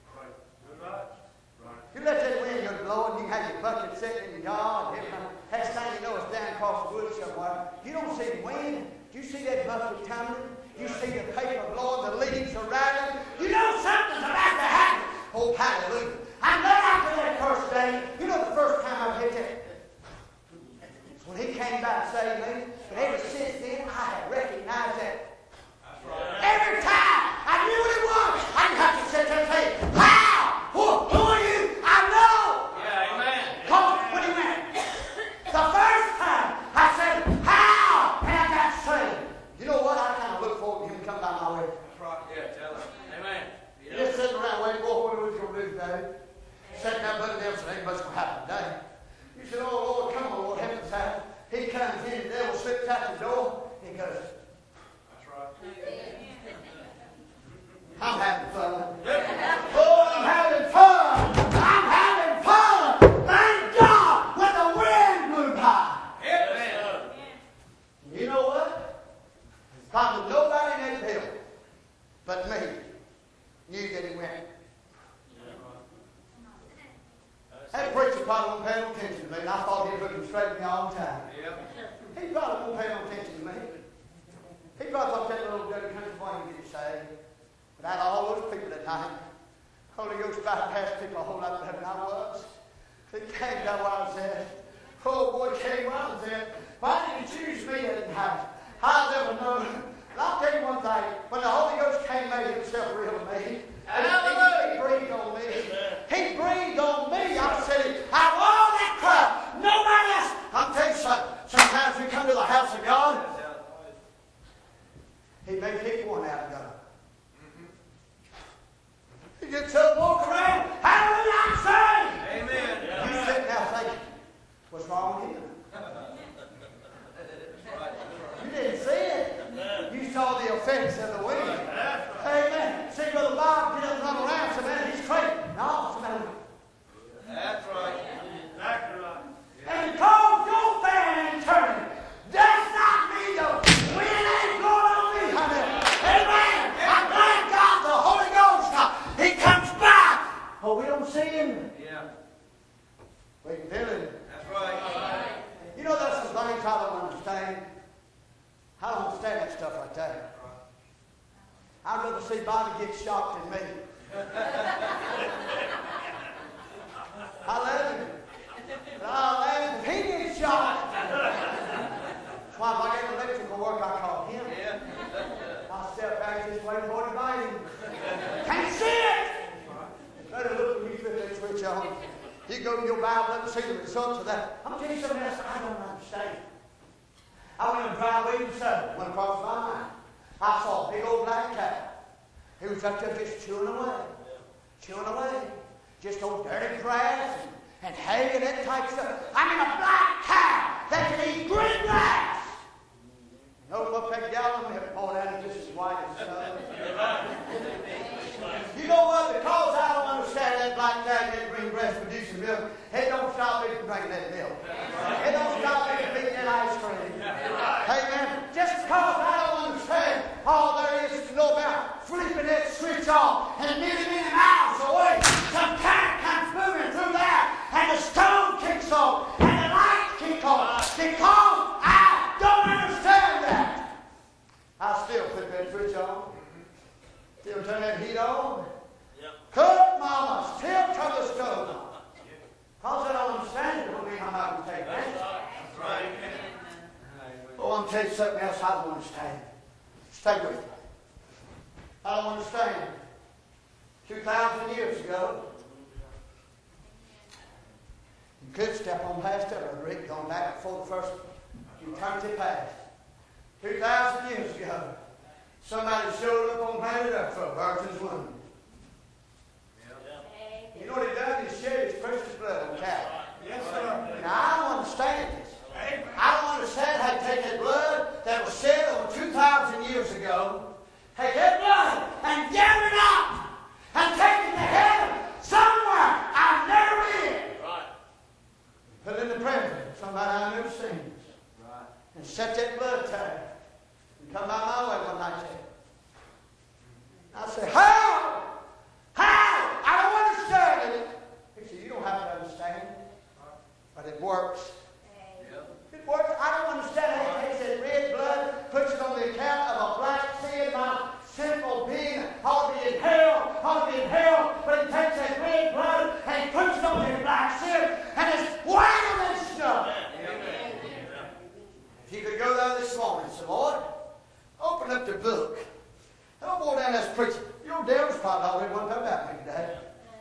You let that wind go blowing, you can have your bucket sitting in your yard, and everything. Next thing you know, it's down across the woods somewhere. You don't see the wind. You see that bucket tumbling. You see the paper blowing, the leaves are rattling. You know something's about to happen. Oh, hallelujah. I'm glad after that first day. You know the first time I hit that? When he came back and saved me. But ever since then, I have recognized that. Every time I knew what it was, I didn't have to sit there and say, "How? Who, who are you?" I know. Yeah, amen. Because when he went, the first time I said, "How?" And I got saved. You know what? I kind of look forward to him coming down my way. That's right. Yeah, tell him. Amen. You're just sitting around waiting, "Boy, what are we going to do today?" Sitting there looking at him, saying, "Ain't much going to happen today." You said, "Oh, Lord, come on, Lord, heaven's happen." He comes in, the devil slips out the door, he goes, That's right. "I'm having fun. Oh, I'm having fun. I'm having fun. Thank God when the wind blew by." Amen. time. Yep. He probably won't pay no attention to me. He probably thought that little dirty country boy would get saved. But out of all those people that night, Holy Ghost bypassed people a whole lot better than I was. He came down where I was at. Oh boy, came where I was at. Why did he choose me at night? I'll never know. And I'll tell you one thing. When the Holy Ghost came, made himself real to me. And he, he breathed on me. He breathed on me. I said, out of all that crowd, nobody else. I'll tell you something. Sometimes we come to the house of God. He may pick one out of God. He gets up, walk around. Hallelujah, I'm saved. Amen. You sitting there thinking, what's wrong with him? You didn't see it. You saw the effects of the wind. Amen. See Brother Bob get up and run around. So man, he's crazy. No, it's matter. That's right. Exactly right. And because your fan ain't turning, that's not me though. Wind ain't blowing on me, honey. Amen. I'm glad God, the Holy Ghost, uh, He comes by. Oh, we don't see Him. Yeah. We can feel Him. That's right. You know, that's the things I don't understand. I don't understand that stuff like that. I'd rather see Bobby get shocked than me. I love him. But I love him. He gets shocked. That's why if I get electrical work, I call him. Yeah. I'll step back this way for to bite him. Can't see it! Let it look when you flip that switch on. You go to your Bible and see the results of that. I'm telling you something else I don't understand. I went on driveway in Southern, went across my mind. I saw a big old black cow. He was up there just chewing away. Chewing away. Just old dirty grass and, and hay and that type of stuff. I mean a black cow that can eat green grass. You know what that gallon milk poured out of just as white as the sun. You know what? Because I don't understand that black cow getting green grass producing milk, it don't stop me from drinking that milk. It don't stop me from eating that ice cream. Amen. Just because I don't understand all there is to know about flipping that switch off and many, many miles away, some tank comes moving through there and the stone kicks off and the light kicks off because I don't understand that. I still flip that switch on. Still turn that heat on. Cook, mama, still turn the stove on. Because I don't understand it, don't mean I'm not going to take that. That's right. Oh, I'm telling you something else I don't understand. Stay with me. I don't understand. Two thousand years ago, you could step on past it, or Rick going back before the first eternity passed. Two thousand years ago, somebody showed up on planet Earth for a virgin's womb. You know what he done? He shed his precious blood on Calvary. Yes, sir. Now, I don't understand this. I don't understand how you take that blood that was shed over two thousand years ago, take that blood and gather it up and take it to heaven somewhere I've never been. Right. Put it in the presence of somebody I've never seen. Right. And set that blood tag and come by my way one night. I said, how? How? I don't understand it. He said, you don't have to understand it, but it works. It works. I don't understand how he takes that red blood, puts it on the account of a black sin, my sinful being, ought to be in hell, ought to be in hell, but he takes that red blood and he puts it on the black sin, and it's whiter than snow. If you could go there this morning and say, Lord, open up the book. Don't go down there preaching. Your devil's probably already one time about me today.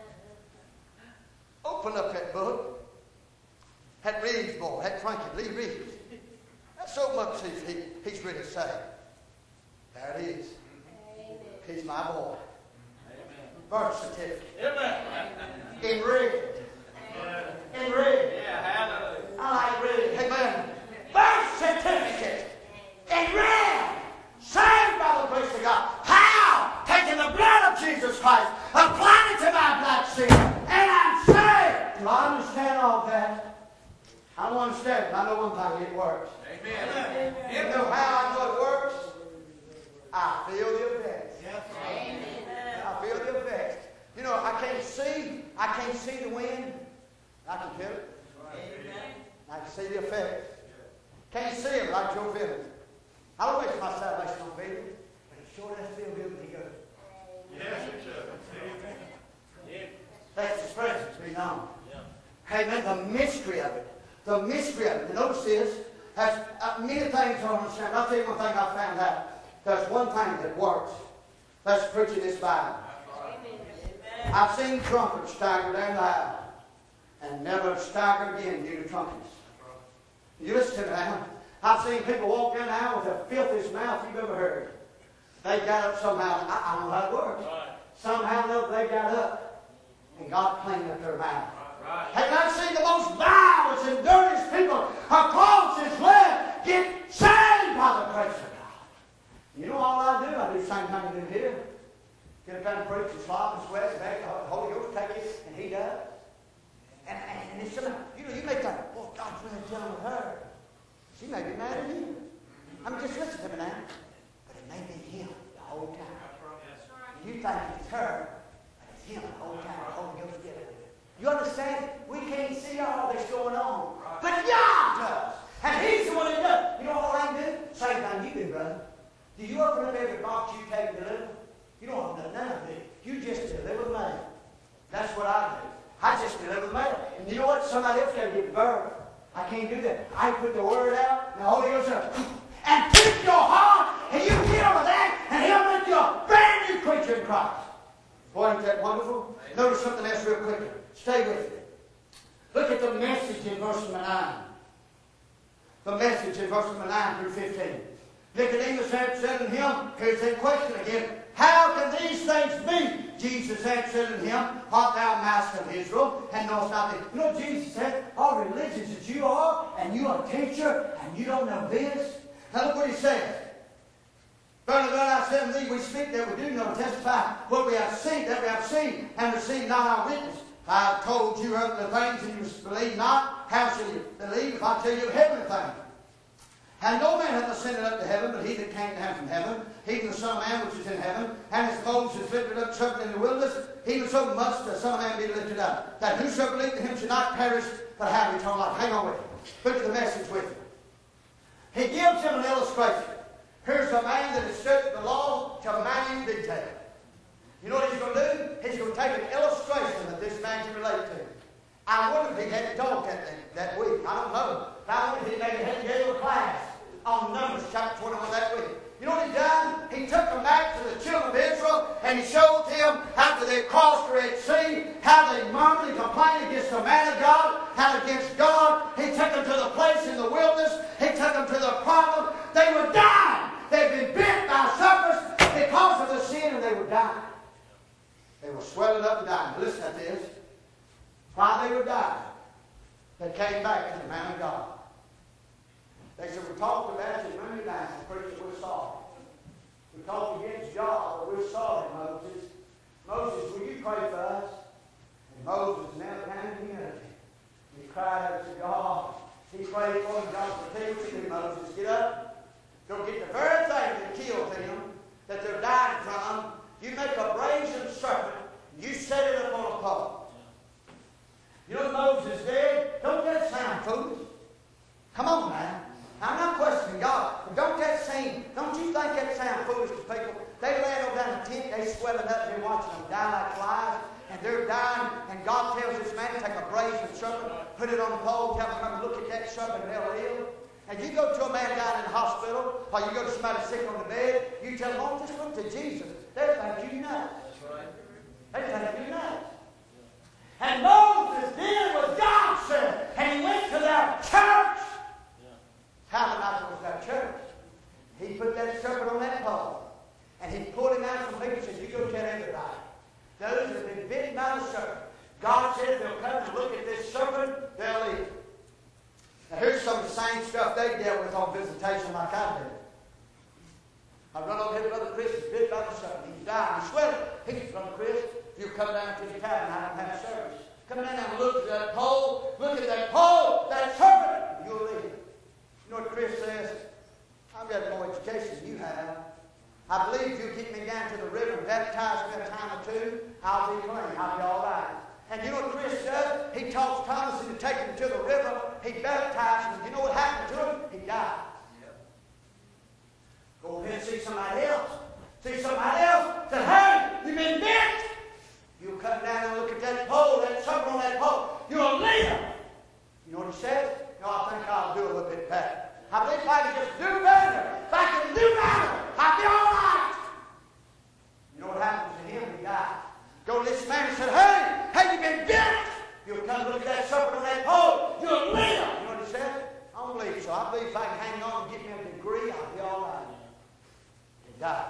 Open up that book. That Reaves boy, that Frankie, Lee Reaves. Let's open up and see if he, he's really saved. There it is. Amen. He's my boy. Amen. Birth certificate. Amen. In red. In red. Yeah, hallelujah. I like red. Amen. Birth certificate. In red. Saved by the grace of God. How? Taking the blood of Jesus Christ, applying it to my black sin, and I'm saved. Do I understand all that? I don't understand it. I know one thing, it works. Amen. You know how I know it works? I feel the effects. Amen. I feel the effects. You know, I can't see, I can't see the wind. I can feel it. Amen. I can see the effects. Can't see him like you're feeling. I don't waste my salvation on feeling, but it sure does feel good when he goes. Yes, it should. Yeah. That's his presence be known. Yeah. Amen. The mystery of it. The mystery of it. And notice this. Has uh, many things I don't understand. I'll tell you one thing I found out. There's one thing that works. That's preaching this Bible. Amen. I've seen trumpets stagger down the aisle and never stagger again due to trumpets. You listen to me now. I've seen people walk down the aisle with the filthiest mouth you've ever heard. They got up somehow. I, I don't know how it works. Right. Somehow or other they got up and God cleaned up their mouth. Right. Have I seen the most vilest and dirtiest people across this land get saved by the grace of God? You know all I do? I do the same thing I do here. Get up and preach and slop and sweat and beg the Holy Ghost take it, and He does. And, and, and it's something, you know, you may think, well, God's really dealing with her. She may be mad at him. I mean, just listen to me now. But it may be him the whole time. You think it's her, but it's him the whole time. The Holy Ghost did it. You understand? We can't see all this going on. But God does. And He's the one that does. You know what I do? Same thing you do, brother. Do you open up every box you take and deliver? You don't open up none of it. You just deliver mail. That's what I do. I just deliver mail. And you know what? Somebody else got to get birth. I can't do that. I put the word out, and the Holy Ghost says, and prick your heart, and you get over that, and He'll make you a brand new creature in Christ. Boy, ain't that wonderful? Notice something else real quickly. Stay with me. Look at the message in verse number nine. The message in verse number nine through fifteen. Nicodemus answered unto him, here's that question again. How can these things be? Jesus answered unto him, art thou master of Israel, and knowest not this? You know what Jesus said? All religious as you are, and you are a teacher, and you don't know this. Now look what He says. Verily, verily, I say unto thee, we speak that we do know, and testify what we have seen, that we have seen, and receive not our witness. I have told you earthly things, and you believe not. How shall you believe if I tell you of heavenly things? And no man hath ascended up to heaven, but He that came down from heaven, even the Son of Man which is in heaven. And as Moses lifted up serpent in the wilderness, even so must the Son of Man be lifted up, that whosoever believeth in Him should not perish, but have eternal life. Hang on with me. Look at the message with me. He gives him an illustration. Here's a man that has studied the law to minute detail. You know what he's going to do? He's going to take an illustration that this man can relate to. I wonder if he had a dog that, that week. I don't know. But I wonder if he maybe had to go to a class on Numbers chapter twenty-one that week. You know what he done? He took them back to the children of Israel and He showed them after they crossed the Red Sea how they murmured and complained against the man of God, how against God. He took them to the place in the wilderness. He took them to the problem. They were dying. They'd been bit by serpents because of the sin, and they were dying. They were swelling up and dying. Listen to this. While they were dying, they came back to the man of God. They said, we talked about you many times and preached that we saw. We talked against God, but we saw it, Moses. Moses, will you pray for us? And Moses knelt down in humility. He cried out to God. He prayed for him. God said, tell you what you do, Moses. Get up. Go get the very thing that killed them, that they're dying from. You make a brazen serpent. You set it up on a pole. You know what Moses did? Don't that sound foolish? Come on now. I'm not questioning God, but don't that seem, don't you think that sounds foolish to people? They land over down the tent, they swelling up, they're watching them die like flies, and they're dying, and God tells this man to take a brazen serpent, put it on the pole, tell them, come look at that serpent, and they'll live. And you go to a man dying in the hospital, or you go to somebody sick on the bed, you tell them, oh, just look to Jesus. They'll think you nuts. They think you nuts. And Moses did what God said, and he went to their church. Tabernacle was that church. He put that serpent on that pole. And he pulled him out from people and said, you go tell everybody. Those that have been bitten by the serpent. God said if they'll come and look at this serpent, they'll live. Now here's some of the same stuff they dealt with on visitation like I did. I run over here to Brother Chris, he's bit by the serpent. He's dying. He's sweating. He said, Brother Chris, if you'll come down to the tabernacle and have service, come down and look at that pole, look at that pole, that serpent, and you'll live. You know what Chris says? I've got more education than you have. I believe if you get me down to the river and baptize me a time or two, I'll be clean. I'll be all right. And you know what Chris does? He talks Thomas into taking him to the river. He baptized him. You know what happened to him? He died. I believe if I could just do better, if I could do better, I'd be all right. You know what happened to him? He died. Go to this man and said, hey, hey, you've been buried. You'll come look at that serpent on that pole. You'll live. You know what he said? I don't believe so. I believe if I can hang on and get me a degree, I'll be all right. He died.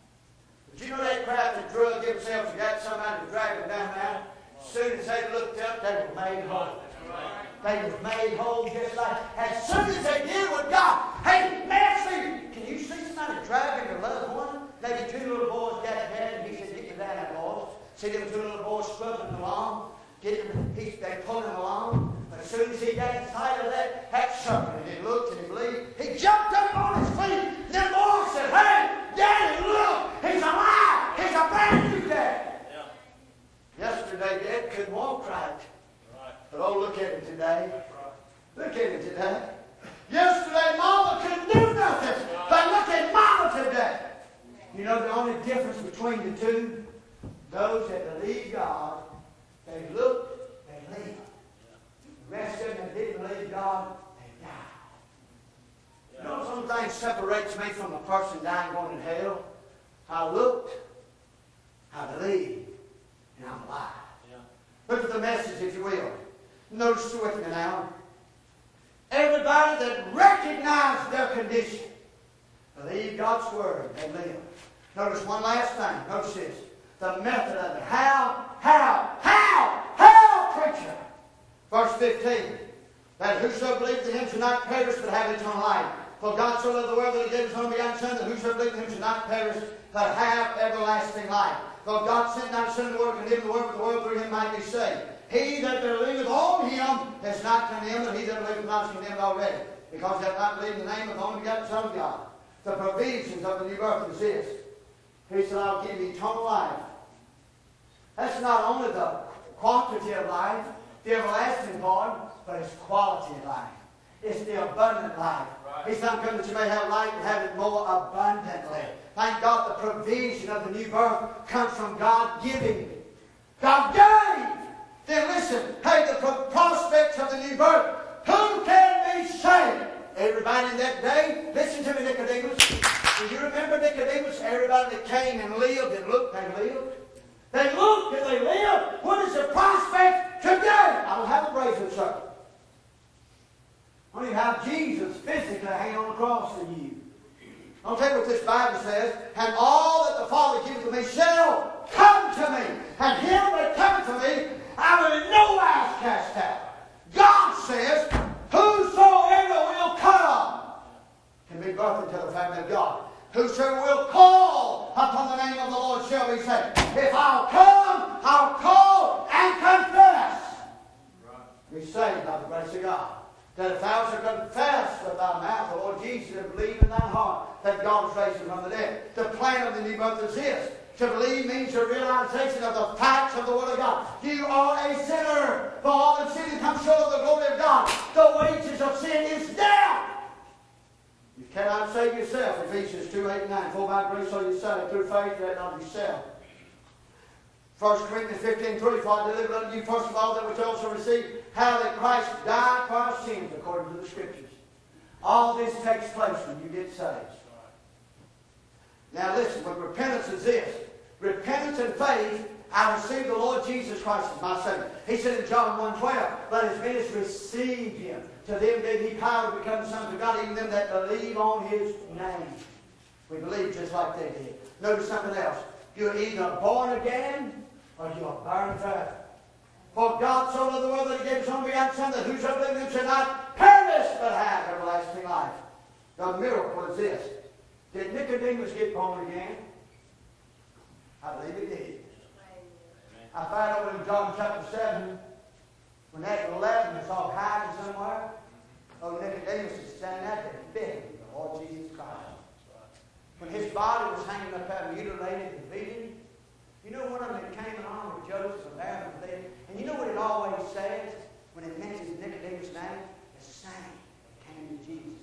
But you know that crowd that drug themselves and got somebody to drag them down there? As soon as they looked up, they were made whole. They were made whole just like, as soon as they did with God. Hey, Nancy, can you see somebody driving their loved one? Maybe two little boys got together and he said, get me down, boys. See them two little boys scrubbing along. Get them, he, they pulling him along. But as soon as he got in sight of that, that serpent, and he looked and he believed, he jumped up on his feet. And them boys said, hey, Daddy, look, he's alive. He's a brand new dad. Yeah. Yesterday, Dad couldn't walk right. Right. But oh, look at him today. Look at him today. Yesterday, Mama couldn't do nothing. But look at Mama today. You know the only difference between the two? Those that believe God, they looked, they lived. The rest of them that didn't believe God, they died. You know, some things separates me from a person dying going to hell. I looked, I believed, and I'm alive. Yeah. Look at the message, if you will. Notice with me now. Everybody that recognized their condition, believed God's word, they lived. Notice one last thing. Notice this. The method of it. How, how, how, how, preacher. Verse fifteen. That whoso believes in him shall not perish but have eternal life. For God so loved the world that he gave his only begotten Son, that whoso believes in him shall not perish but have everlasting life. For God sent not his Son into the world to condemn the world, but the world through him might be saved. He that believeth on him is not condemned, and he that believeth not is condemned already. Because he hath not believed in the name of the only begotten Son of God. The provisions of the new birth is this. He said, I'll give you eternal life. That's not only the quantity of life, the everlasting part, but it's quality of life. It's the abundant life. Right. He's not come that you may have life and have it more abundantly. Thank God the provision of the new birth comes from God giving. God gave. Then listen, hey, the prospects of the new birth. Who can be saved? Everybody in that day, listen to me, Nicodemus. Do you remember Nicodemus? Everybody that came and lived and looked, they lived. They looked and they lived. What is the prospect today? I don't have a brazen circle. I don't even have Jesus physically hanging on the cross for you. I'll tell you what this Bible says. And all that the Father giveth to me shall come to me. And him that cometh to me, I will in no wise cast out. God says, whosoever will come can be birthed into the family of God. Whosoever will call upon the name of the Lord shall be saved. If I'll come, I'll call and confess. Right. Be saved by the grace of God. That if thou shalt confess with thy mouth the Lord Jesus and believe in thine heart that God is raised him from the dead. The plan of the new birth is this. To believe means the realization of the facts of the Word of God. You are a sinner. For all of sin comes short of the glory of God. The wages of sin is death. You cannot save yourself. Ephesians two, eight, nine. For by grace are you saved through faith, that not of yourself. First Corinthians fifteen, three. For I delivered unto you first of all that which also received, how that Christ died for our sins according to the Scriptures. All this takes place when you get saved. Now listen, what repentance is this. Repentance and faith, I receive the Lord Jesus Christ as my Savior. He said in John one, twelve, let as many as receive him. To them gave he power to become sons of God, even them that believe on his name. We believe just like they did. Notice something else. You're either born again or you're burned forever. For God so loved the world that he gave his only begotten Son, that whosoever believes in him shall not perish but have everlasting life. The miracle is this. Did Nicodemus get born again? I believe he did. I find over in John chapter seven, when that eleven is all hiding somewhere, oh, Nicodemus is standing out there begging the Lord Jesus Christ. When his body was hanging up there, mutilated and beaten, you know one of them that came along with Joseph and Mary and them, and you know what it always says when it mentions Nicodemus' name? The same that came to Jesus.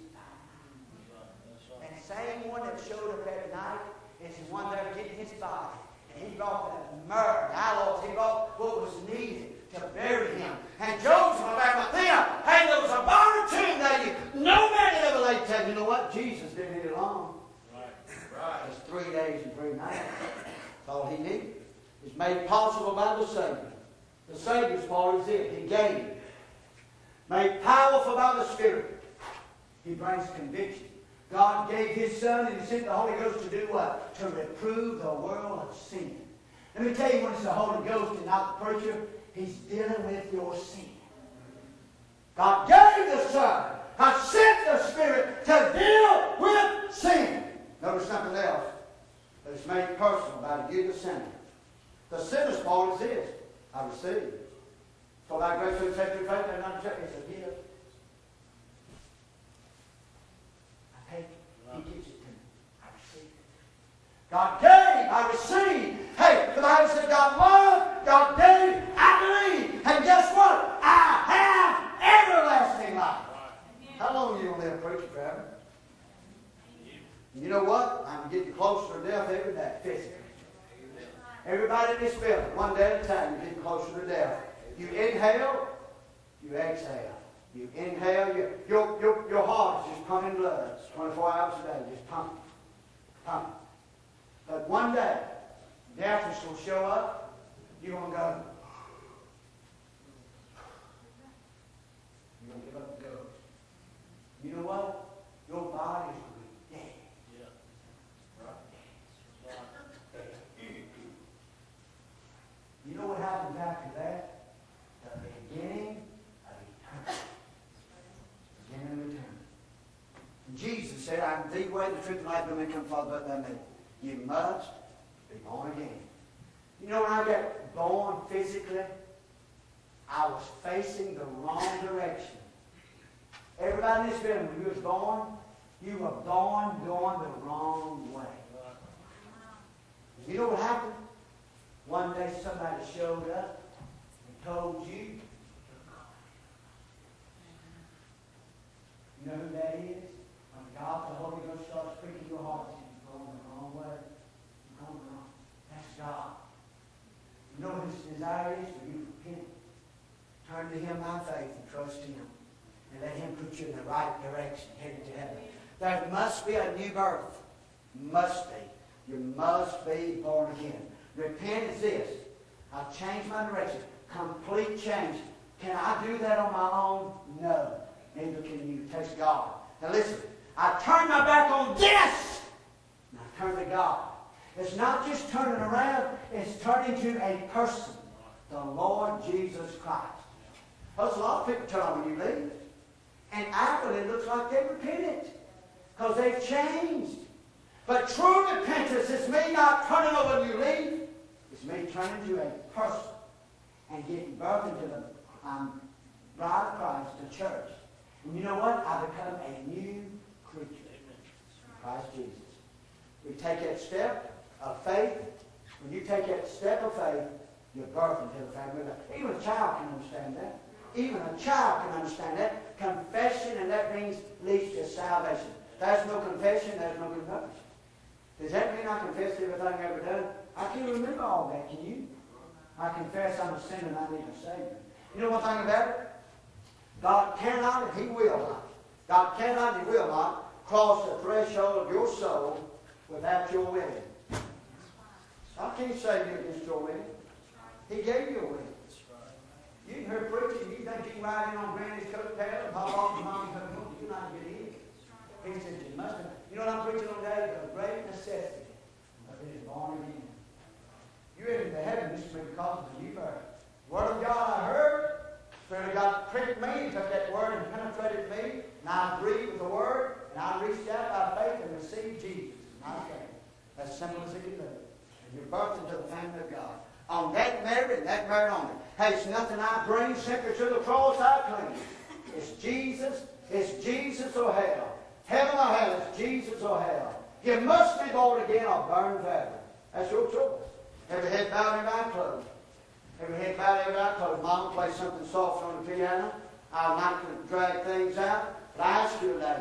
That same one that showed up that night is the one there getting his body. And he brought the myrrh and aloes. He brought what was needed to bury him. And Joseph of Arimathea, hey, there was a barn tomb there. No man had ever laid said, you know what? Jesus didn't need it long. Right. Right. It's three days and three nights. That's all he needed. It's made possible by the Savior. The Savior's part is it. He gave. Made powerful by the Spirit. He brings conviction. God gave His Son and He sent the Holy Ghost to do what? To reprove the world of sin. Let me tell you, when it's the Holy Ghost and not the preacher, He's dealing with your sin. God gave the Son. I sent the Spirit to deal with sin. Notice something else. But it's made personal by you, the sinner. The sinner's part is this. I receive. For by grace through faith, through faith, and not it's a gift. I take it. He gives it to me. I receive it. God gave, I receive. Hey, the Bible said God loved, God gave, I believe. And guess what? I have everlasting life. How long are you going to live, preacher, forever? You know what? I'm getting closer to death every day, physically. Everybody in this building, one day at a time, you're getting closer to death. You inhale, you exhale. You inhale, you, your, your, your heart is just pumping blood. It's twenty-four hours a day, just pumping, pumping. But one day, death is going to show up. You're going to go. You're going to give up the ghost. You know what? Your body is going to be dead. Yeah. Right. You know what happens after that? The beginning of eternity. Beginning of eternity. And Jesus said, I am the way, the truth, and life, no man come Father but by me. You must be born again. You know when I got born physically, I was facing the wrong direction. Everybody in this building, when you was born, you were born going the wrong way. You know what happened? One day somebody showed up and told you. You know who that is? When God, the Holy Ghost, starts pricking your heart, you're going the wrong way. You're going the wrong. That's God. You know what His desire is? For you to repent. Turn to Him by faith and trust Him. And let Him put you in the right direction, headed to heaven. There must be a new birth. Must be. You must be born again. Repent is this. I've changed my direction. Complete change. Can I do that on my own? No. Neither can you. It takes God. Now listen. I turn my back on this. And I turn to God. It's not just turning around. It's turning to a person. The Lord Jesus Christ. There's a lot of people turn on when you leave. And outwardly it looks like they repented. Because they've changed. But true repentance is me not turning over when you leave. It's me turning to a person and getting birth into the um, bride of Christ, the church. And you know what? I become a new creature in Christ Jesus. We take that step of faith. When you take that step of faith, you're birthed into the family of God. Even a child can understand that. Even a child can understand that. Confession, and that means leads to salvation. There's no confession, there's no confession. Does that mean I confess everything I've ever done? I can't remember all that, can you? I confess I'm a sinner and I need a Savior. You know one thing about it? God cannot and He will not. God cannot and He will not cross the threshold of your soul without your willing. I can't save you against your willing. He gave you a willing. You can hear preaching, you think you can ride in on Granny's coattail and pop off your mom's coattail. You're not going to get in. He said you must. You know what I'm preaching on today? The great necessity of being born again. You're in the heaven this week because of the new birth. Word of God I heard. Spirit of God pricked me. He took that word and penetrated me. And I agreed with the word. And I reached out by faith and received Jesus. And I came. As simple as it can be. And you're birthed into the family of God. On that merit and that merit only. Hey, it's nothing I bring. Simply to the cross I cling. It's Jesus. It's Jesus or hell. Heaven or hell. It's Jesus or hell. You must be born again or burn forever. That's your choice. Every head bowed, every eye closed. Every head bowed, every eye closed. Mama plays something soft on the piano. I'll not drag things out. But I ask you today,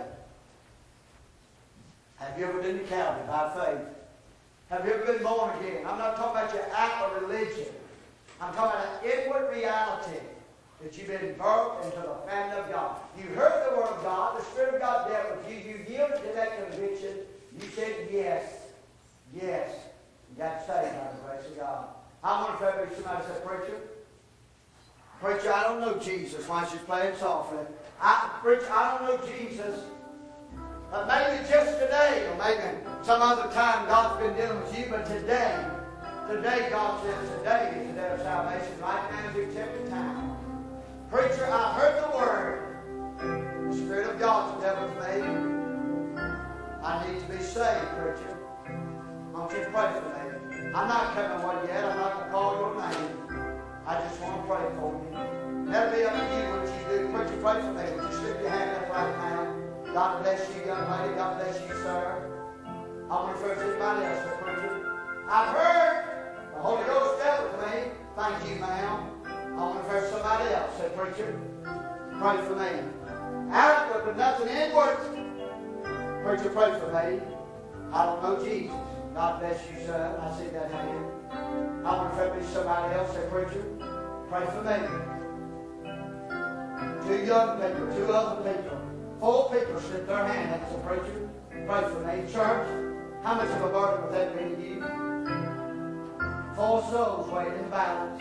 have you ever been to Calvary by faith? Have you ever been born again? I'm not talking about your outward religion. I'm talking about an inward reality. that you've been birthed into the family of God. You heard the Word of God. The Spirit of God dealt with you. You yielded to that conviction. You said yes. Yes. You got saved by the grace of God. I wonder if there be somebody said, Preacher, Preacher, I don't know Jesus. Why she's playing softly. I, Preacher, I don't know Jesus. But maybe just today, or maybe some other time God's been dealing with you, but today, today God says today is the day of salvation. Right now is the accepted time. Preacher, I've heard the Word. The Spirit of God's dealt with me. I need to be saved, preacher. I want you to pray for me. I'm not coming one yet. I'm not going to call your name. I just want to pray for you. That'll be up to you what you do. Preacher, pray for me. Would you slip your hand up right now? God bless you, young lady. God bless you, sir. I want to refer to anybody else, the preacher. I've heard the Holy Ghost dealt with me. Thank you, ma'am. I want to refer to somebody else, said preacher. Pray for me. Outward, but nothing inward. Preacher, pray for me. I don't know Jesus. God bless you, son. I see that hand. I want to refer to somebody else, said preacher. Pray for me. Two young people, two other people. Four people slip their hand up to the preacher. Pray for me. Church, how much of a burden would that be to you? Four souls waiting in the balance.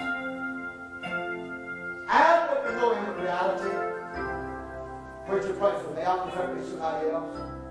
Outward but no inward reality. Preacher, pray for me. I'm going to pray for somebody else.